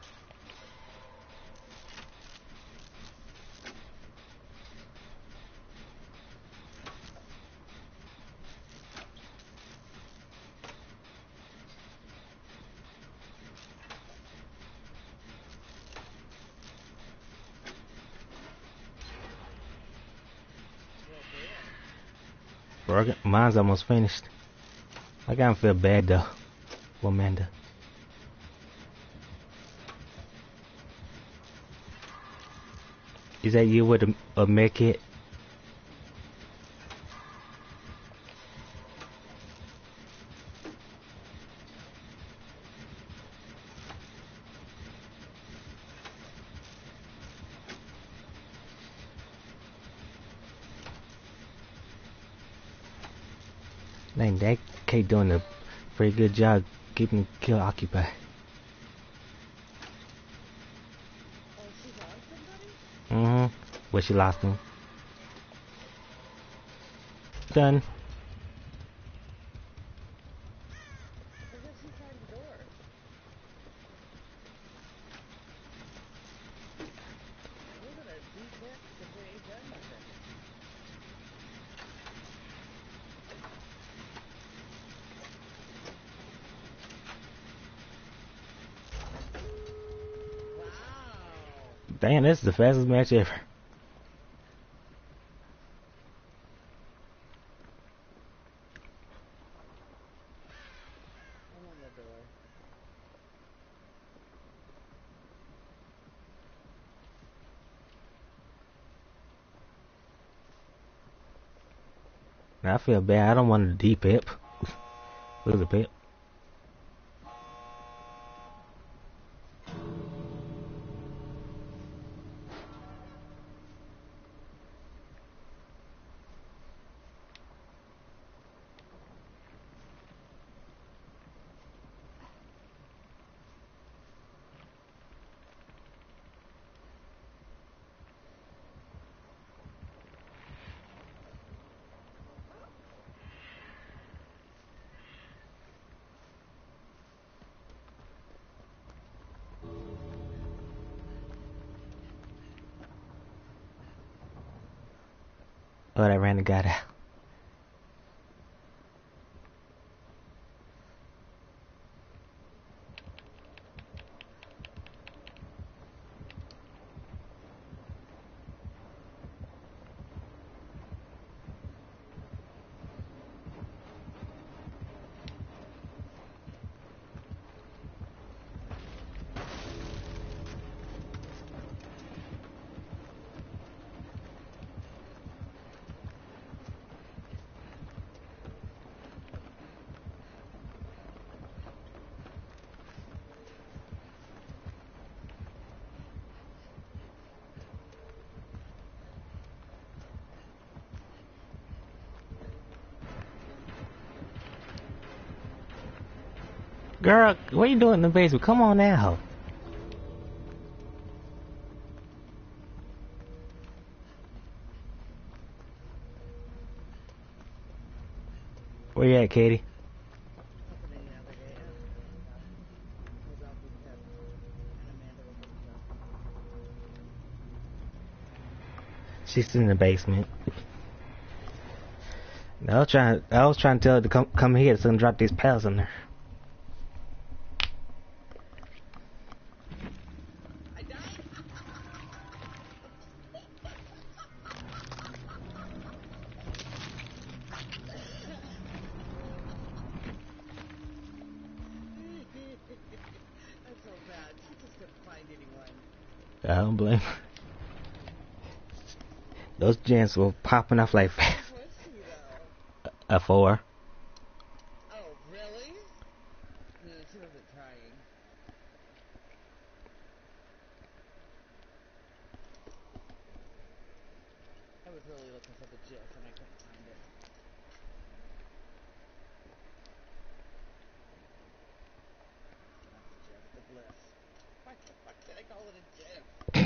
Well, there. Mine's almost finished. I kind of feel bad though, for Amanda. Is that you with a med kit? Dang, that Kate doing a pretty good job keeping the kill occupied. Oh, she's on somebody? Mm-hmm. But she lost him. Done. I guess she's trying the door. We're gonna beat that because we ain't done nothing. Wow. Damn, this is the fastest match ever. I'm on the door. Now, I feel bad. I don't want a D pip. Lose a pip. Oh, that random guy out. Girl, what you doing in the basement? Come on now. Where you at, Katie? She's in the basement. I was trying to tell her to come here so I can drop these pallets in there. I don't blame her. Those gents were popping off like fast. A 4. Oh, really? She wasn't trying. I was really looking for the GIF and I couldn't find it. Not the GIF, the bliss. Why the fuck did I call it a GIF?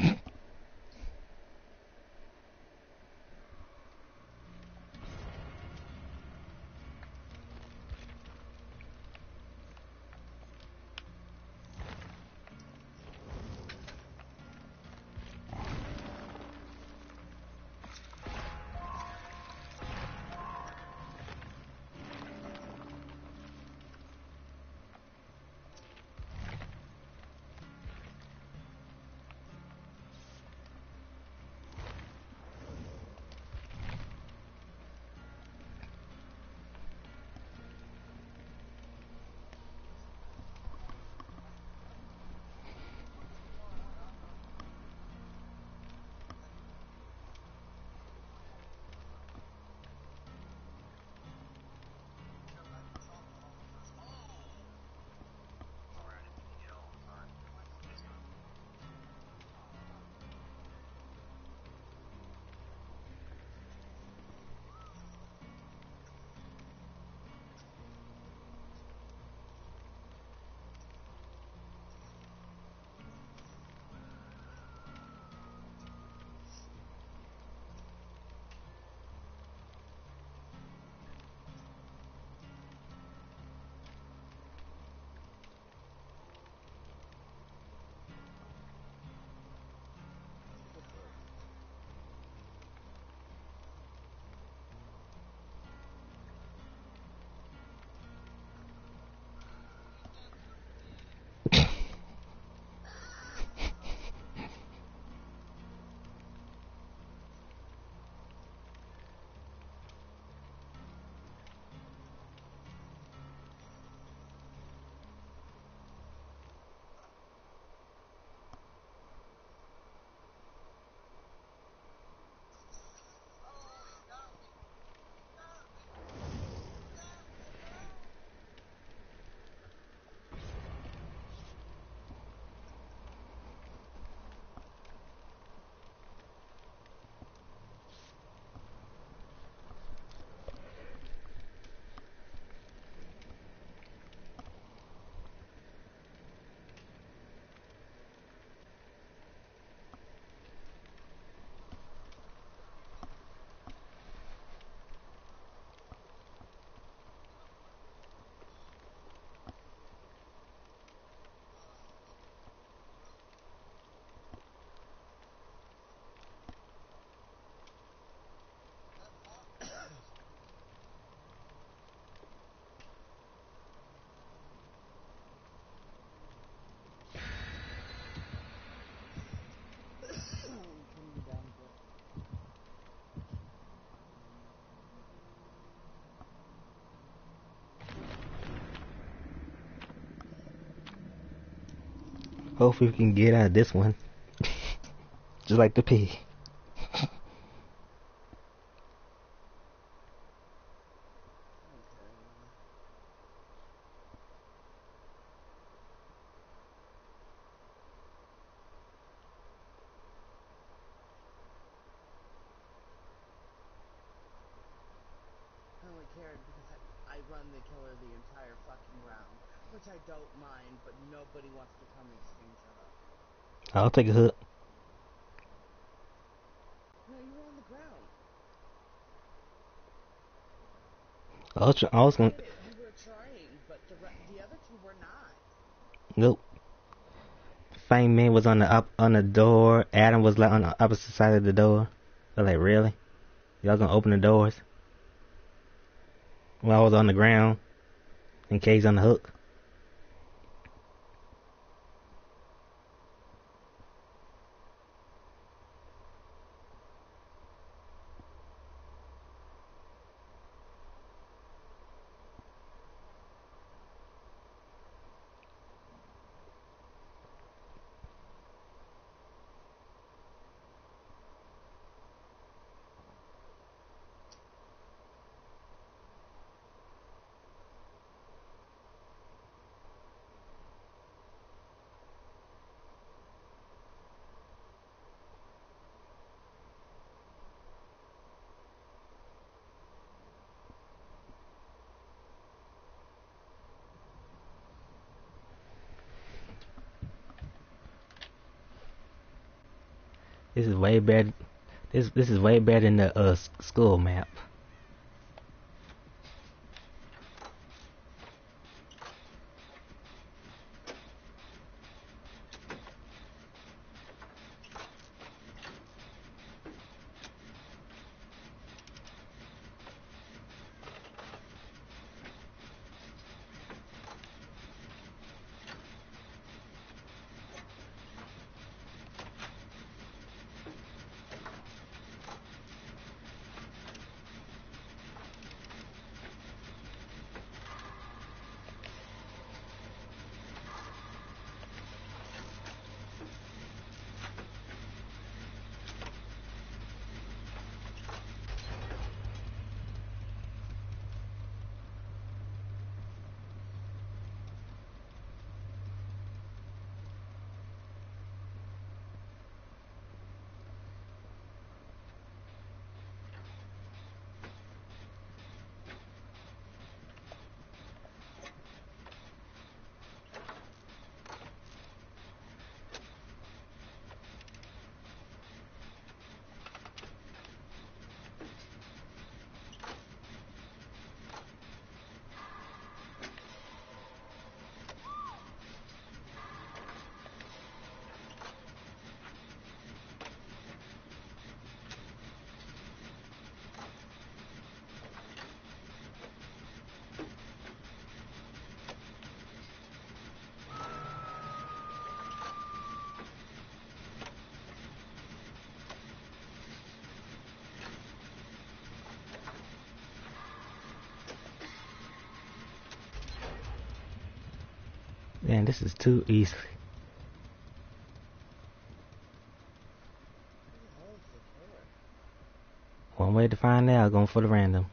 Hopefully we can get out of this one. Just like the pig. I only cared because I run the killer the entire fucking round. which I don't mind, but nobody wants to come exchange a hug. I'll take a hook. No, you were on the ground. I was gonna. You were trying, but the other two were not. Nope. Fame Man was on the door. Adam was like on the opposite side of the door. They're like, really? Y'all gonna open the doors? While I was on the ground, and Kay's on the hook. This is way better. This is way better than the school map. Man, this is too easy. Who the hell is the killer? One way to find out, going for the random.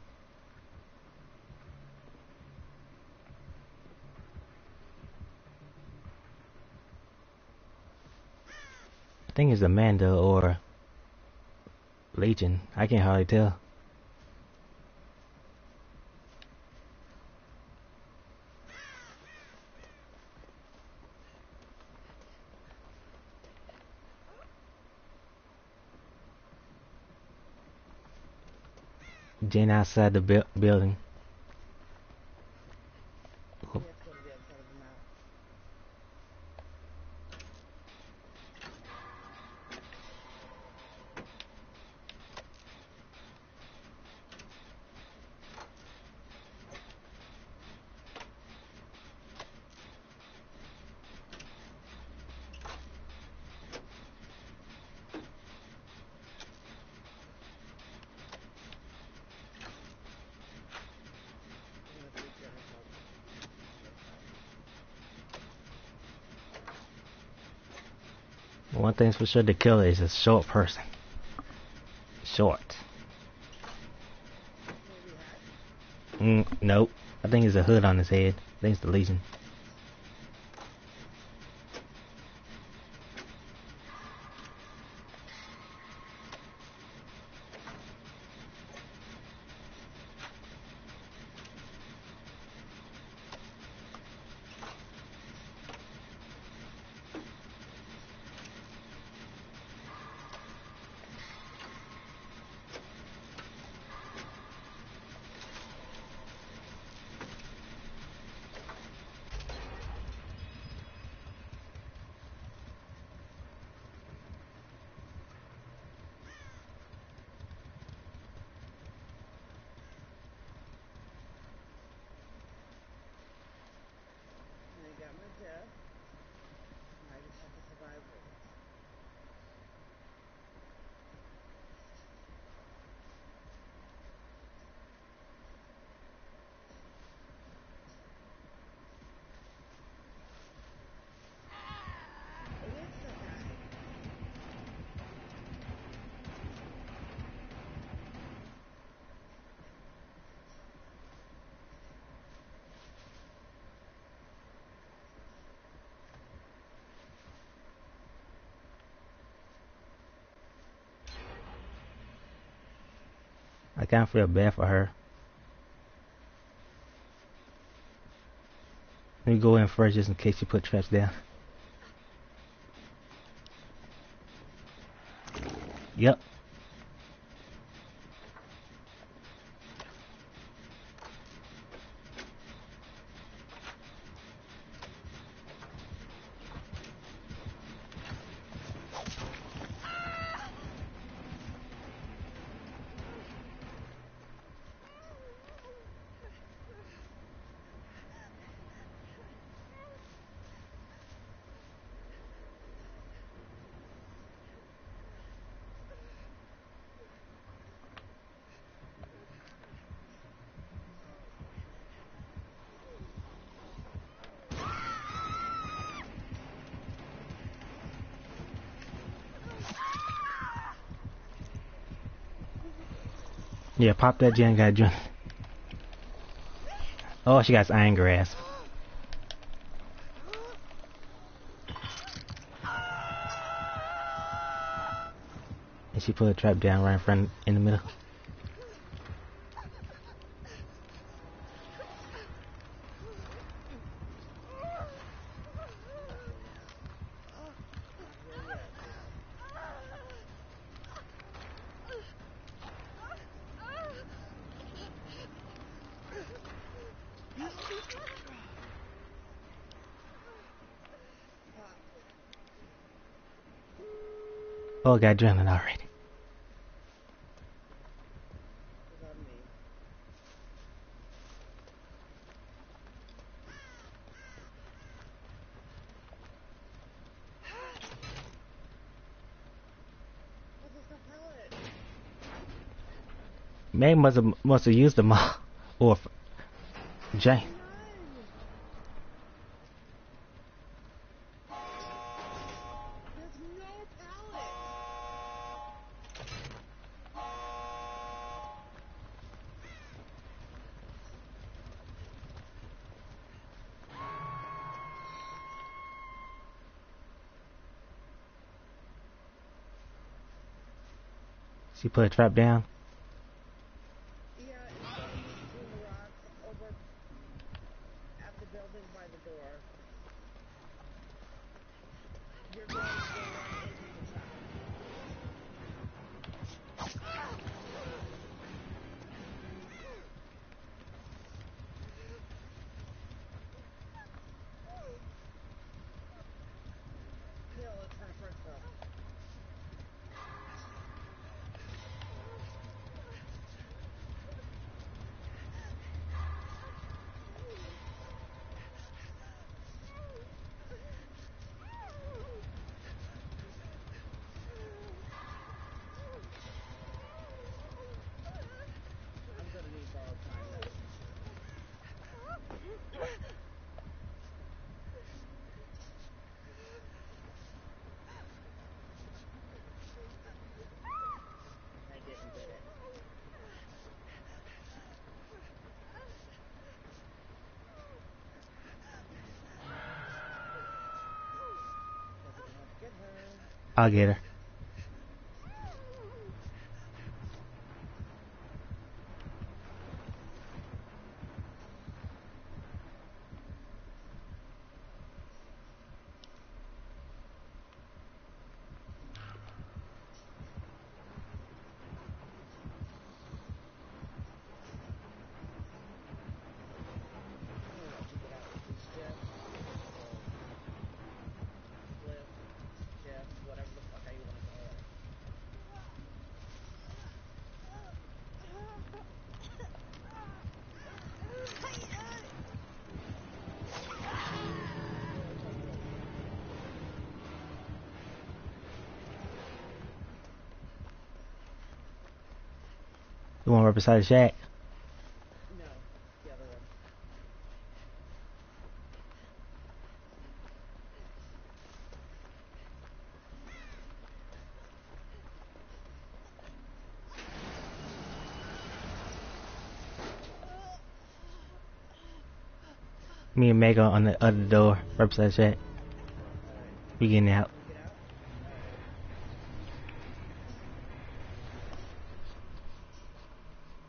I think it's Amanda or Legion. I can't hardly tell. Jen outside the building. We have to go to the other side of the map. One thing's for sure, the killer is a short person. Short. Nope. I think it's a hood on his head. I think it's the Legion. kind of feel bad for her. Let me go in first just in case she put traps down. Yep. Yeah, pop that gen, got drunk. Oh, she got his iron grasp. And she put a trap down right in front, in the middle. Oh, got adrenaline already. May must have used them all, or Jay. She put a trap down. Yeah, it's between the rocks over at the building by the door. You're going to run into the trap. Kill, it's her crystal. I'm gonna need borrowed time though. I didn't get it. Wasn't enough to get her. I'll get her. Whatever the fuck you want to call it. The one right beside the shack. No, the other one. Me and Meg on the other door, right beside the shack. We getting out. Get out? Alright.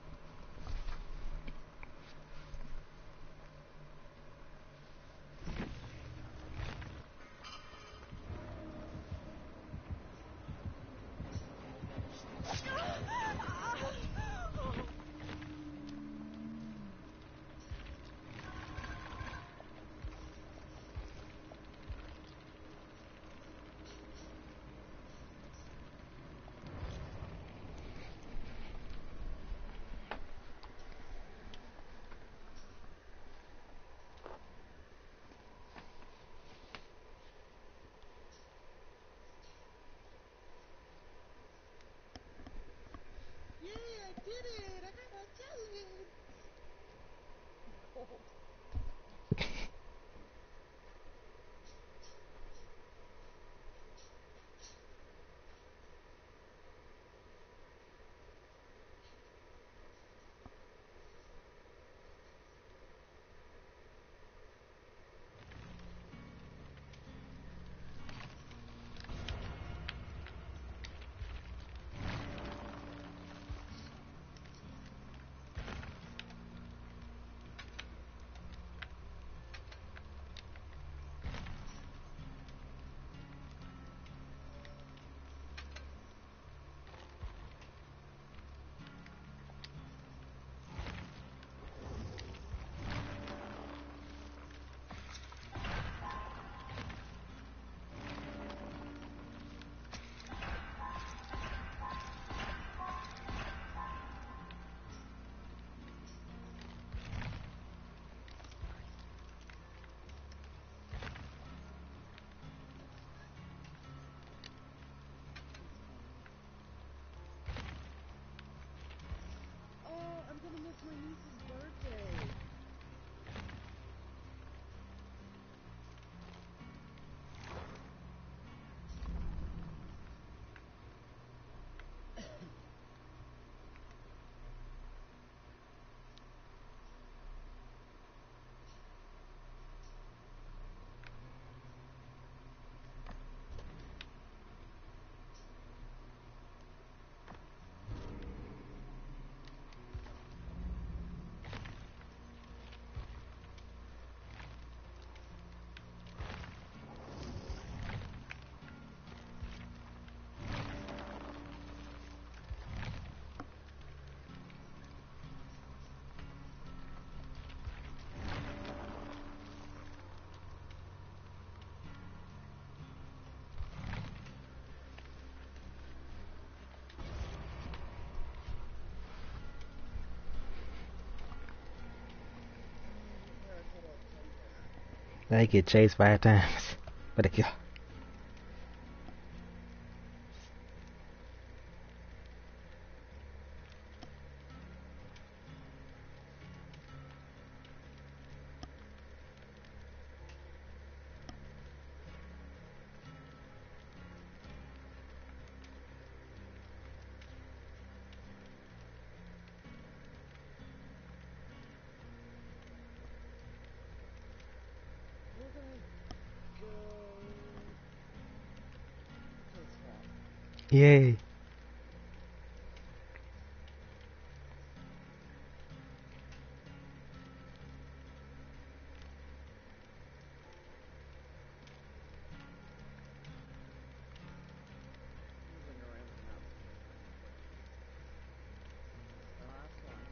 It's my niece's birthday. I get chased 5 times. But I kill. We're gonna go to the swamp. Yay. Moving around enough. The last one.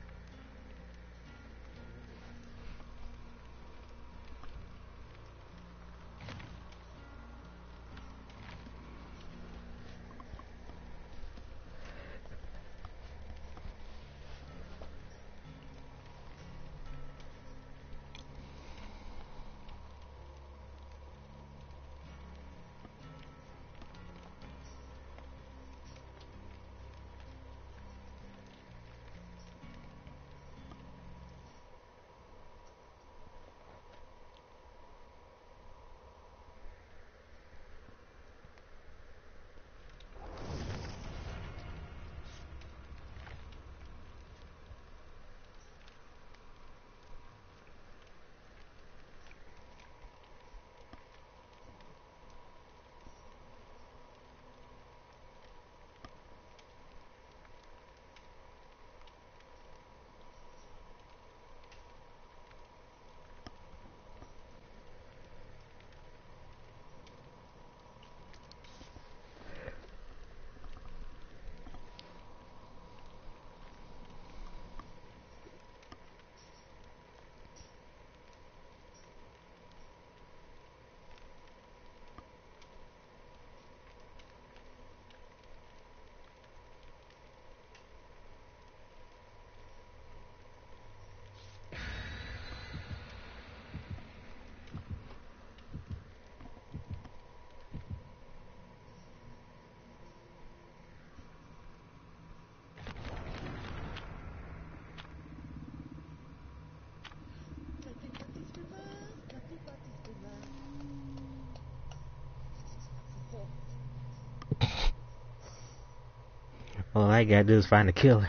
All I gotta do is find the killer.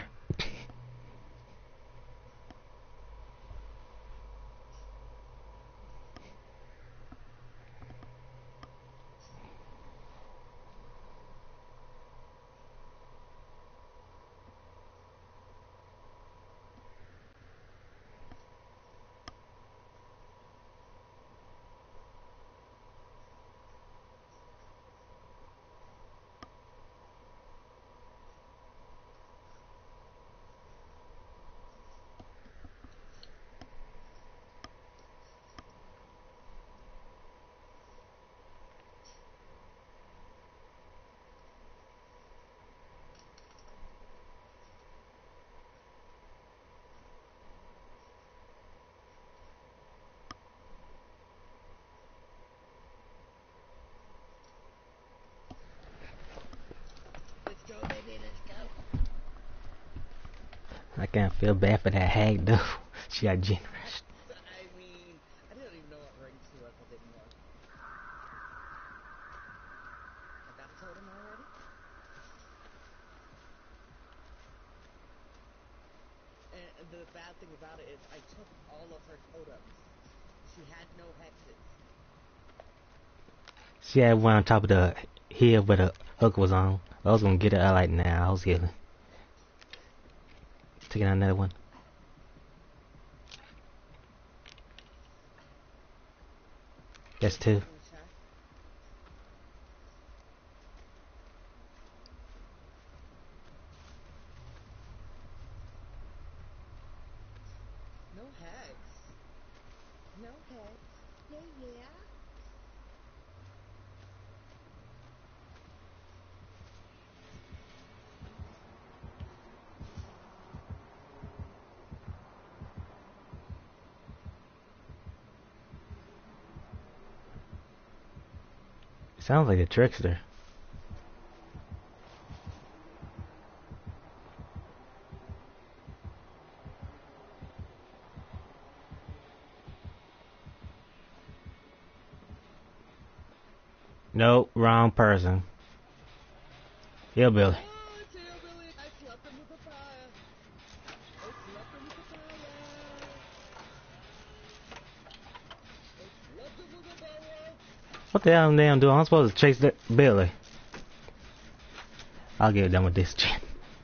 can't feel bad for that hag though. She got generous. I mean, I don't even know what ring she was with anymore. I got a totem already? And the bad thing about it is I took all of her totems. She had no hexes. She had one on top of the hill where the hook was on. I was gonna get it. I like, nah, I was healing. Taking out another one. That's two. No hex. No hex. Yeah, yeah. Sounds like a trickster. Nope, wrong person. Hillbilly. Oh, it's hillbilly. I slept him with the fire. I slept him with the fire. I slept him with the fire. What the hell am I doing? I'm supposed to chase that Billy. I'll get done with this shit.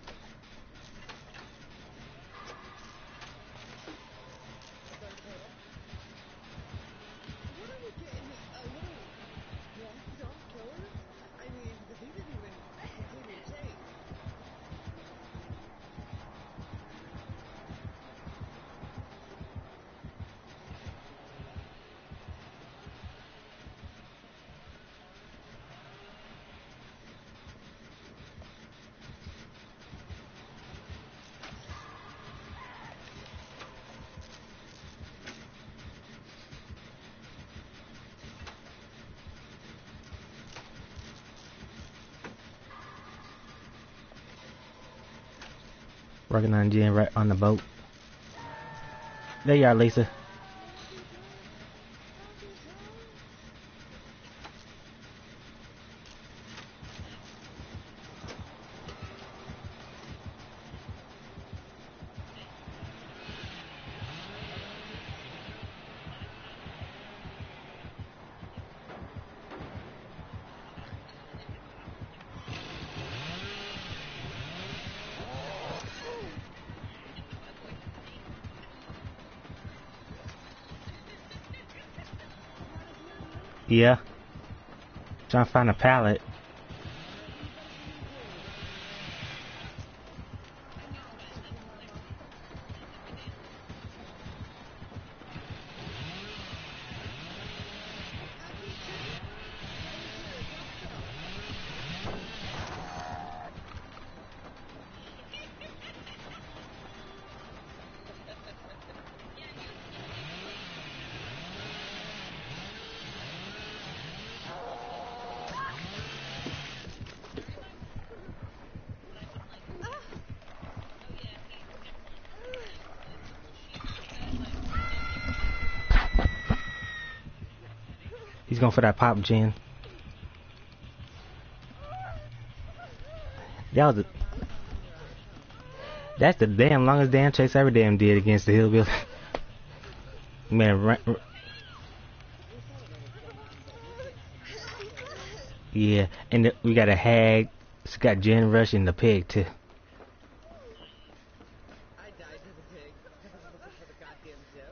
What are we getting? A little walkie-talkie killers? I mean, because he didn't even continue to chase. Working on Jen right on the boat. There you are, Lisa. Yeah. Trying to find a pallet. He's going for that pop, Jen. That's the damn longest damn chase I ever damn did against the hillbilly. Man, yeah, and we got a hag. She got Jen rushing the pig too. I died to the pig because I was looking for the goddamn zip.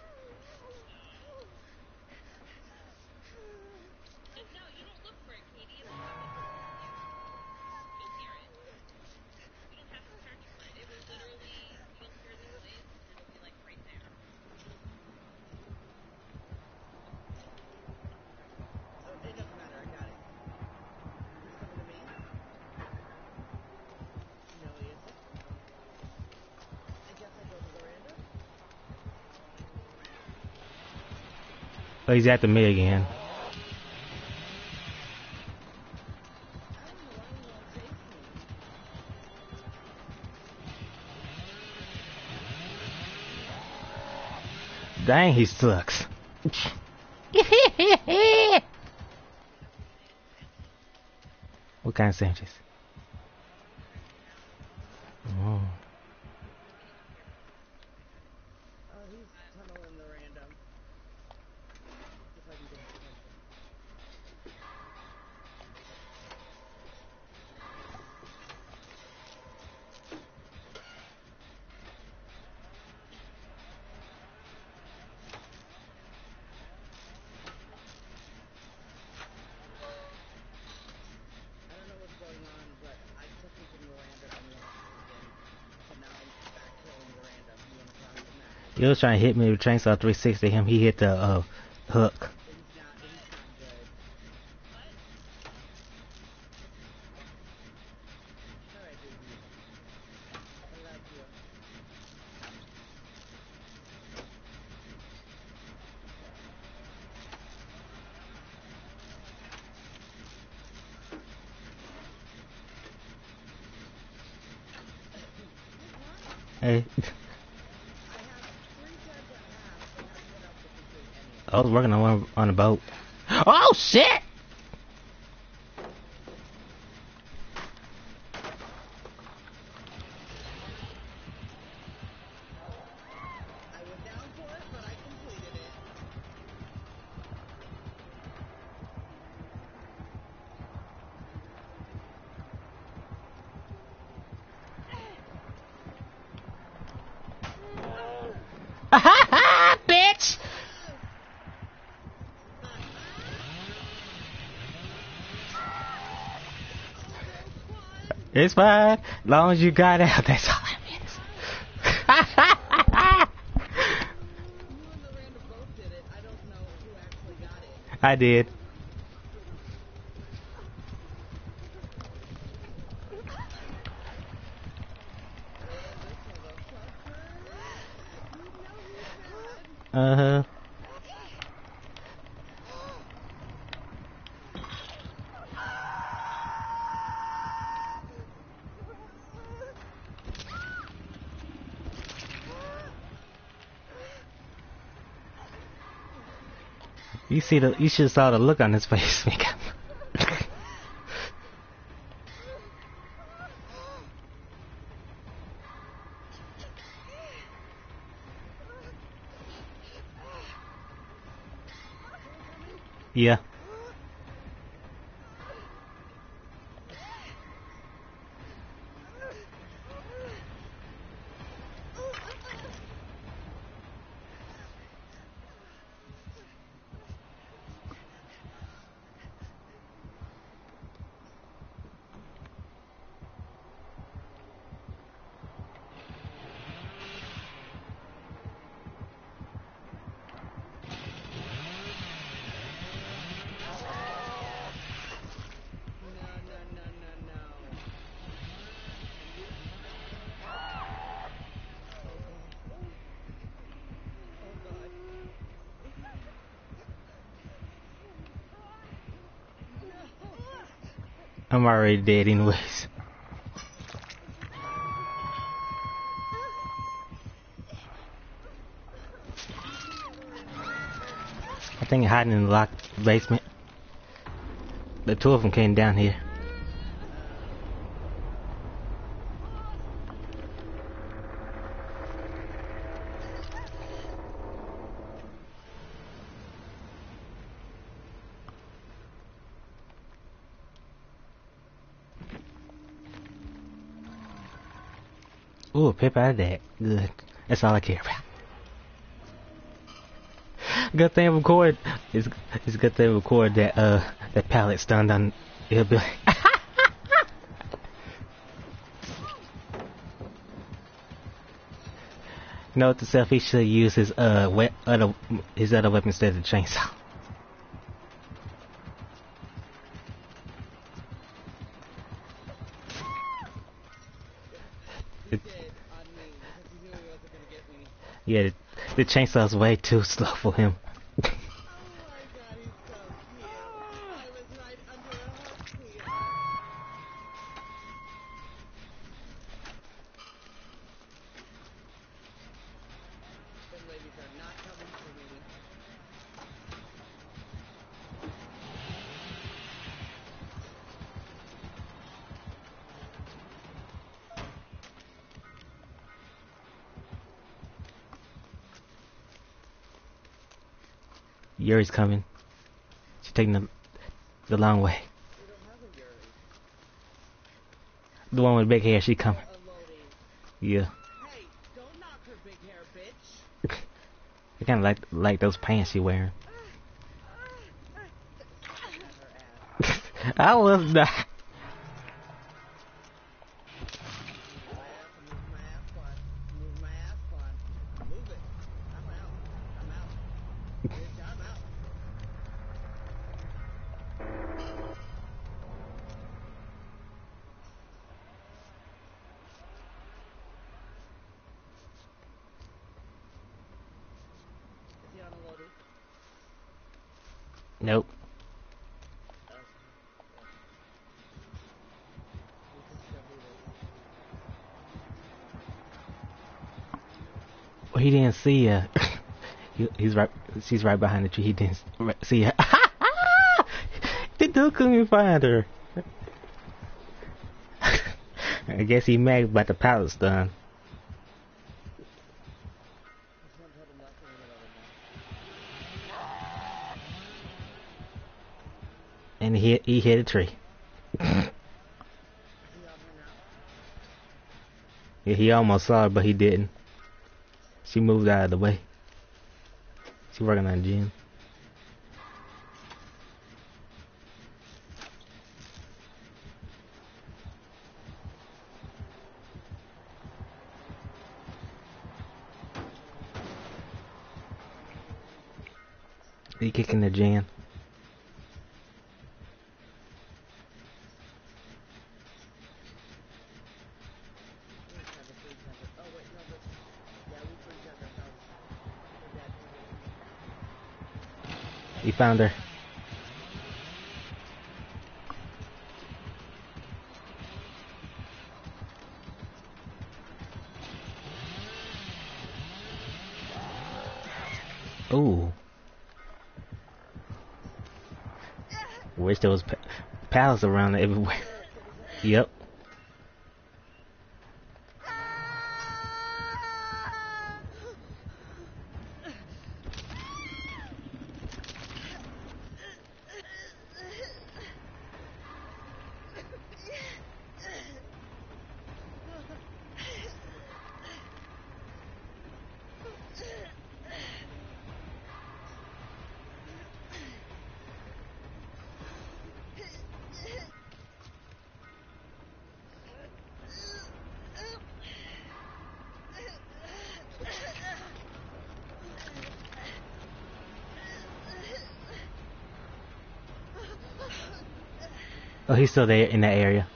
It doesn't matter, I got it. He's coming to me. No, he isn't. I guess I go to Miranda. Oh, he's after me again. I don't know why he won't chase me. Dang, he sucks. What kind of sandwiches? Oh. Oh, he's tunneling the random. If I can get his attention. I don't know what's going on, but I took him from Miranda and lost him again. So now I'm back killing Miranda. You want to talk to Matt? He was trying to hit me with chainsaw 360 him. He hit the hook. He's not good. Alright, baby. I love you. Hey, I have 3 times and a half, but haven't been able to complete any of them. I was working on one on a boat. Oh shit! I went down for it, but I completed it. Bitch! It's fine. As long as you got out, that's all that matters. You and Miranda both did it. I don't know who actually got it. I did. Uh-huh. You should have saw the look on his face, Mika. Yeah. No. Oh god. I'm already dead anyways. I think I'm hiding in the locked basement. The 2 of them came down here. Ooh, pip out of that. Good. That's all I care about. Good thing record. It's a good thing record that that pallet stunned on. It'll be like. Note to self: he should use his other weapon instead of the chainsaw. He did on me because he knew he wasn't gonna get me. Yeah, the chainsaw's way too slow for him. Oh my god, he's so cute. I was right under a hook here. The ladies are not coming Yuri's coming. She's taking the long way. We don't have a Yuri. The one with big hair, she coming. Unloading. Yeah. Hey, don't knock her big hair, bitch. I kind of like those pants she wearing. Her ass. I was not. Move my ass bun. Move my ass bun. Move it. I'm out. I'm out. Bitch, I'm out. Is he unloaded? Nope. Okay. We can still do this. Well, he didn't see her. He's right. She's right behind the tree. He didn't see her. The dude couldn't even find her. I guess he mad about the pallet stun. Just want to put him left in the middle of And he hit a tree. Is he on her now? Yeah, he almost saw her, but he didn't. She moved out of the way. She's working on the gym. He kicking the gym. Oh, wait, no, but... Yeah, we pretend our house. Her dad took it. He found her. Ooh. Wish there was pallets around everywhere. Yep. Oh, he's still there in that area.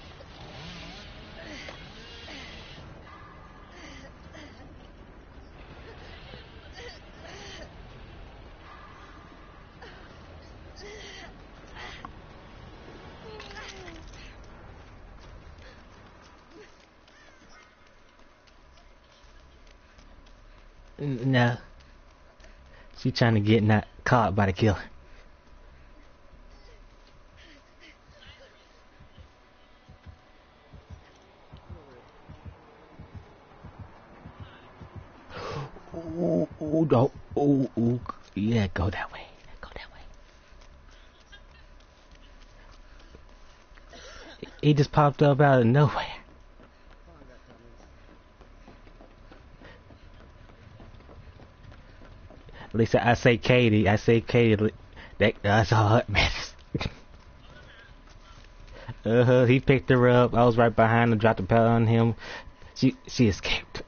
No. She's trying to get not caught by the killer. Ooh, ooh, no. Ooh, ooh. Yeah, go that way. Go that way. He just popped up out of nowhere. At least I say Katie. I say Katie. That's all that matters. He picked her up. I was right behind him, dropped the pallet on him. She escaped.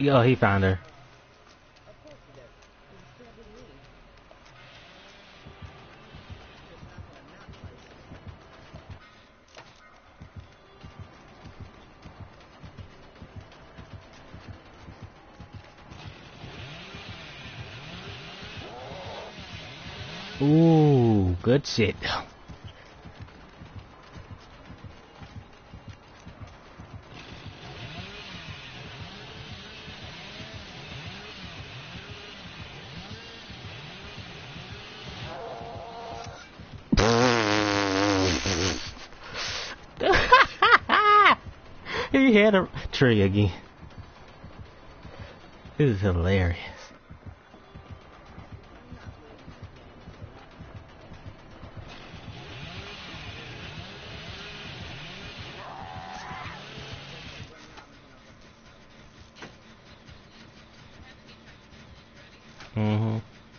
Oh, he found her. Of course he did. He was stabbing me. There's not that I'm not crazy. Ooh, good shit. He had a tree again. This is hilarious. Mm-hmm.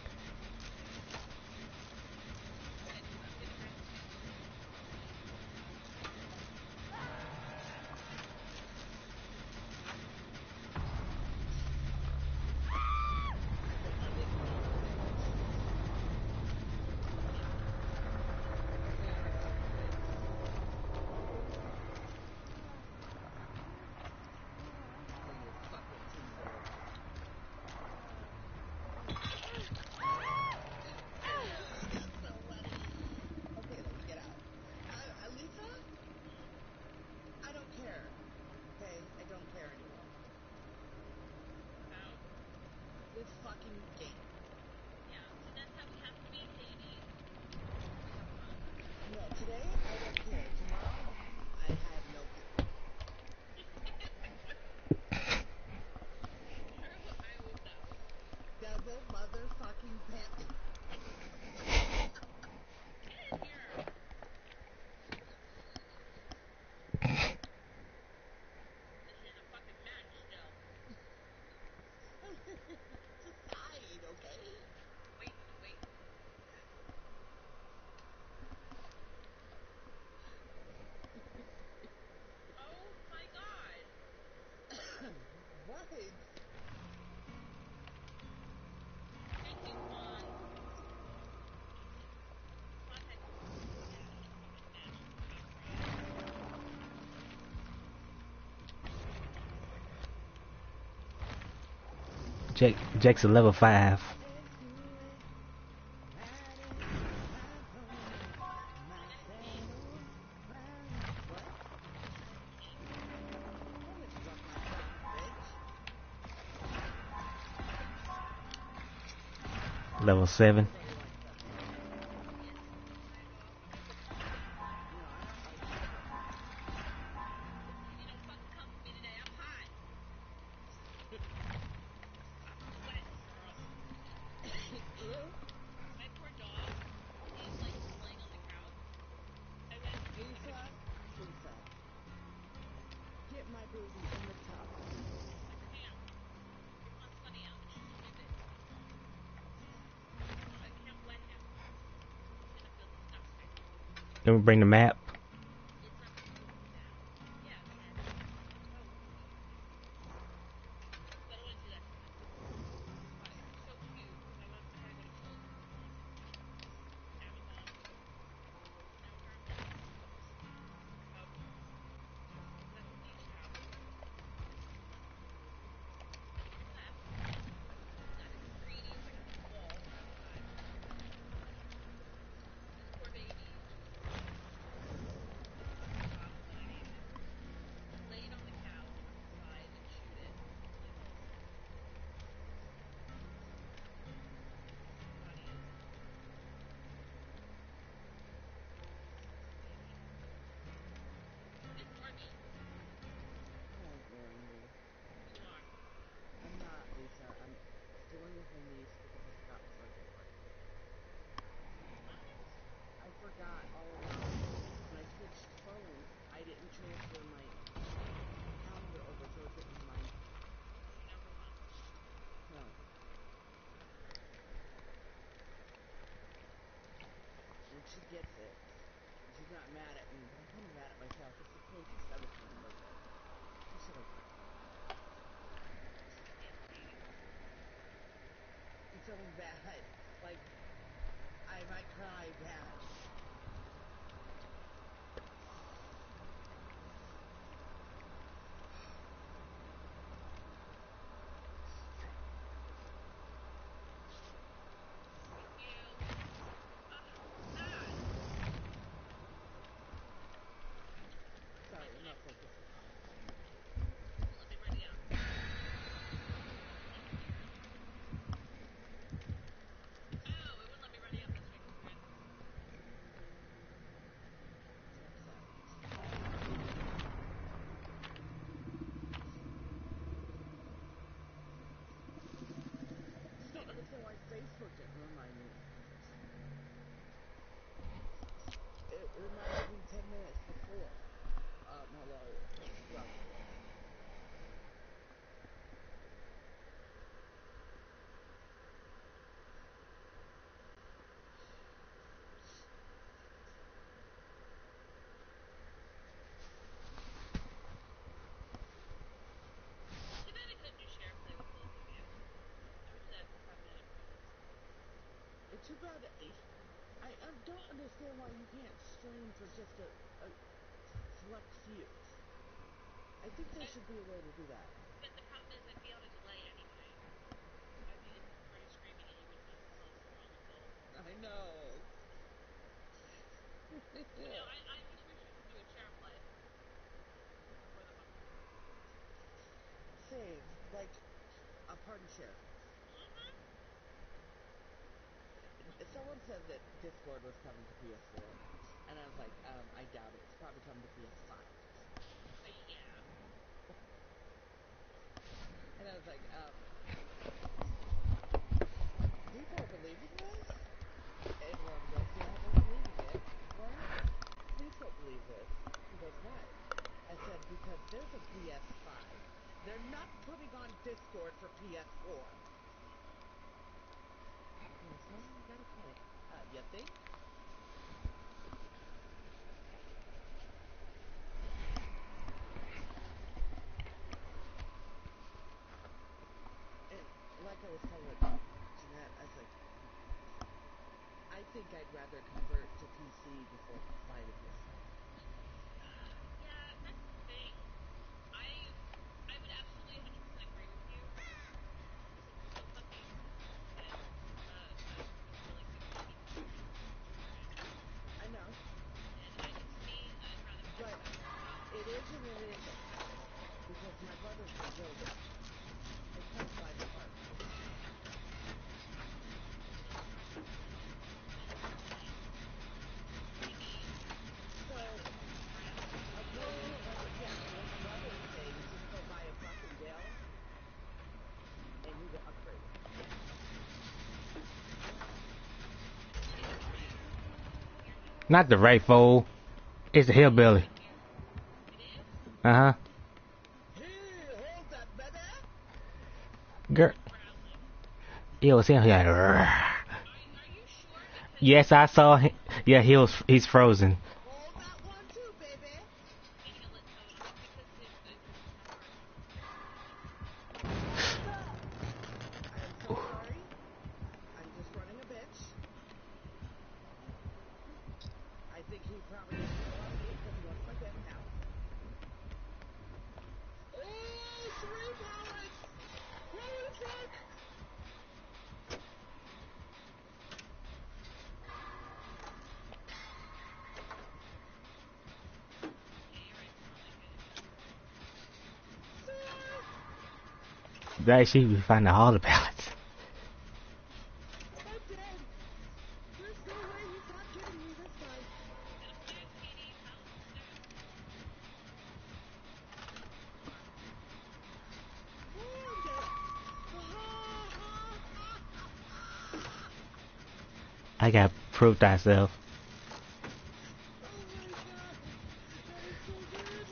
Jake's a level 5. Level 7. Then we bring the map. feeling bad. Like, I might cry bad. Sorry, I'm not focused. I don't know why Facebook didn't remind me. It reminded me 10 minutes before. Hello. Well, it's too bad. I don't understand why you can't stream for just a select few. I think there should be a way to do that. But the problem is it'd be on a delay anyway. I'd be free streaming and you wouldn't know the results were on until... I know. You know, I just wish we could do a share play. For the month. Save, like, a party share. Someone said that Discord was coming to PS4, and I was like, I doubt it. It's probably coming to PS5. Yeah. And I was like, people are believing this? And one goes, yeah, they're believing it. What? Please don't believe this. He goes, why? I said, because there's a PS5. They're not putting on Discord for PS4. He goes, well, you got a point. You think? And like I was telling Jeanette, I was like, I think I'd rather convert to PC before buying a PS5. Yeah, that's the thing. I would absolutely 100% agree with you. Because it's so fucking expensive. And really quick I know. and I just mean I'd rather But it is and it isn't. Because my brother's been building. It comes by the part. So, according to what my brother is saying, just go buy a fucking Dell and you will upgrade it. Not the right fool. It's the hillbilly. Uh-huh. Hey, hold that, baby! Girl. It was him. He like, "Rrrr." Yes, I saw him. Yeah, he's frozen. Hold that one too, baby! I am so sorry. I'm just running a bitch. I think he probably needs to go on me because he wants my bed now. Oh, 3 pallets! Holy fuck! That she be finding all the pallets. I'm dead. There's no way he's not kidding me this time. Oh, I'm dead. I got proof thyself. Oh my god. That is so good.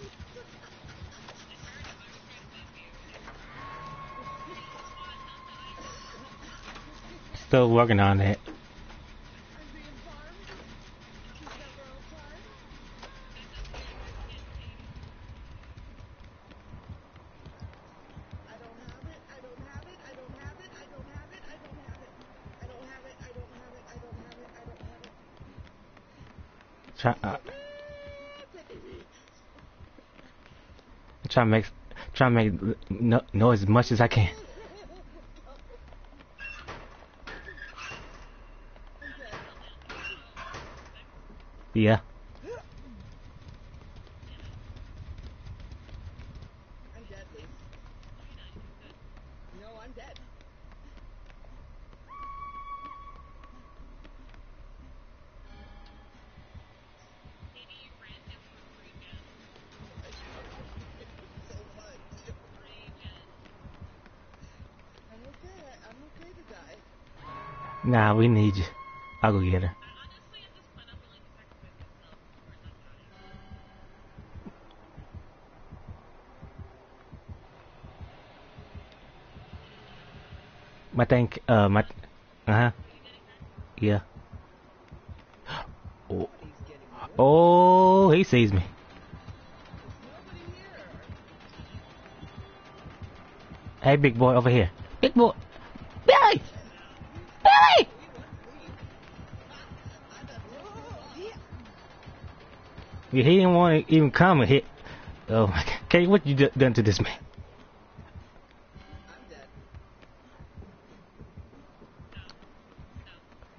Still working on that. I'm being farmed. She's never outside. I don't have it. I don't have it. I don't have it. I don't have it. I don't have it. Try, try to make, noise as much as I can. Yeah. I'm dead, Lise. No, I'm dead. Katie, you ran him for 3 gens. So much. 3 gens. I'm okay to die. Nah, we need you. I'll go get her. Honestly, at this point, I'm willing to sacrifice myself before not dying. My thing, my, Are you getting her? yeah. Oh, Nobody's getting me. oh, he sees me. There's nobody here. Hey, big boy, over here. Big boy. Billy! Billy! Yeah, he didn't want to even come and hit. Oh my God. Kate, what you done to this man? I'm dead. No. No.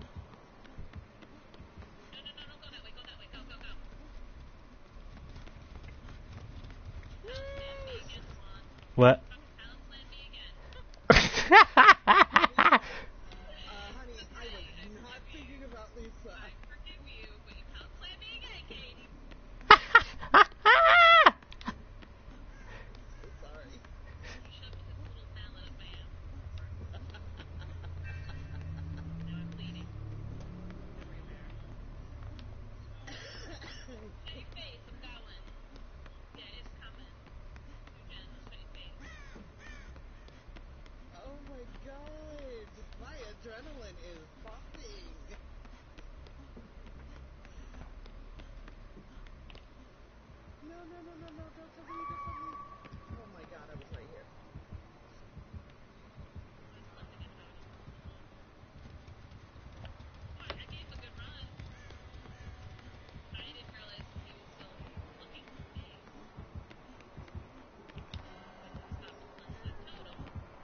No, go that way, go that way. Go, go, go. Pound slam me again, Swan. What? Pound slam me again. Honey, I was not thinking about Lisa. I forgive you, but you pound slam me again, Katie. So sorry. He shoved his little mallet up my ass before. Now I'm bleeding. Everywhere. Shitty face, I'm going. Yeah, it's coming. 2 gens, shitty face. Oh my god. My adrenaline is popping. No, don't tell me, don't tell me. Oh my god, I was right here. Just left to get home. Oh, I gave him a good run. I didn't realize he was still looking for me. Stop pulling that totem.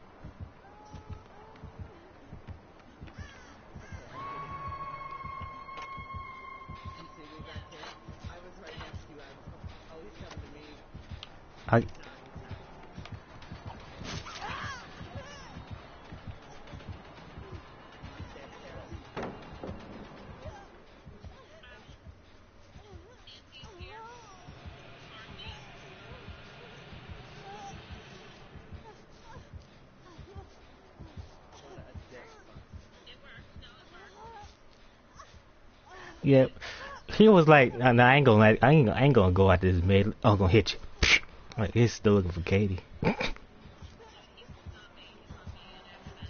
Okay, I'm kidding. You see me back there? I was right next to you. Oh, he's coming to me. I, He's not. I'm dead, Carol. Nancy's here. Arm me. What a dick. It worked. No, it worked. yeah. He was like, nah, I ain't gonna go after this man. I'm gonna hit you. Like, he's still looking for Katie. Yeah, he's not me. He's not me an accident.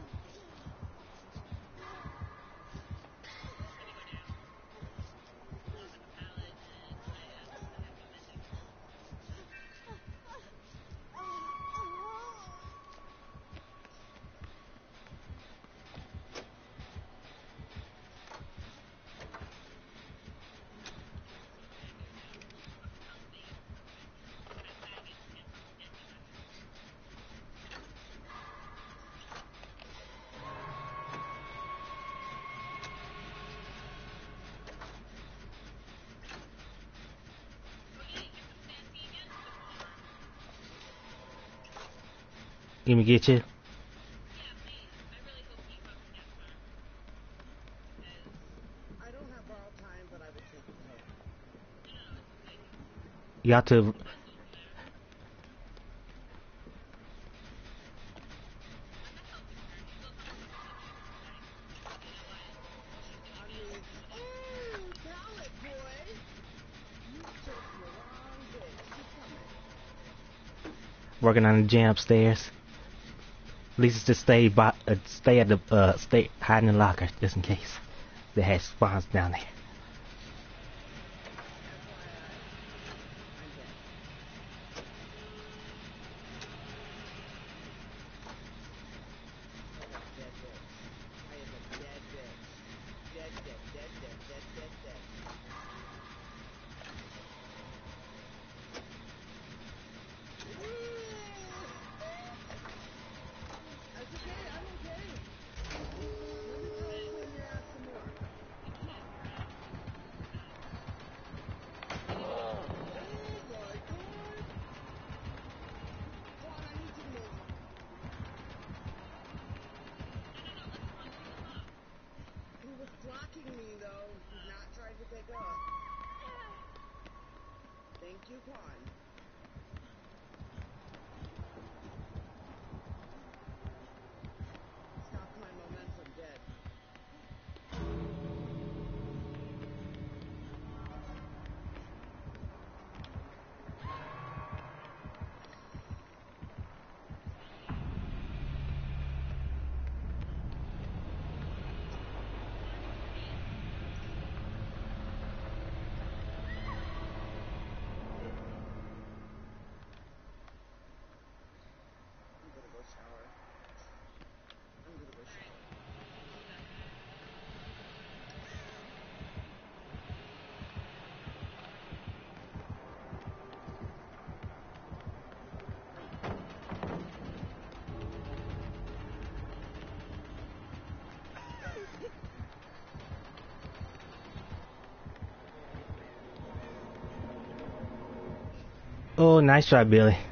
I'm just gonna go down. Look at the pallet, and I have no mending. Okay, here we go. Help me. I'm tagging. Can't do much. Oh yeah, you can put Nancy again with one arm. Let me get you. Yeah, please. I really hope he fucking gets her. Because, I don't have borrowed time, but I will sleep with her. no, it's okay. Y'all to Buzz over there. I'm not helping her. She's still coming for me. Okay? But you know what? She's doing I good. mean, She's doing good. pallet boy! You chose the wrong bitch. Keep coming. working on the gym upstairs. Lisa just stay at the stay hiding in the locker just in case they had spawns down there. FYI, I'm dead. I am a dead bitch. I am a dead bitch. Dead. take a... Thank you, Quan. Stop my momentum dead. I'm gonna go shower. Oh, nice try, Billy.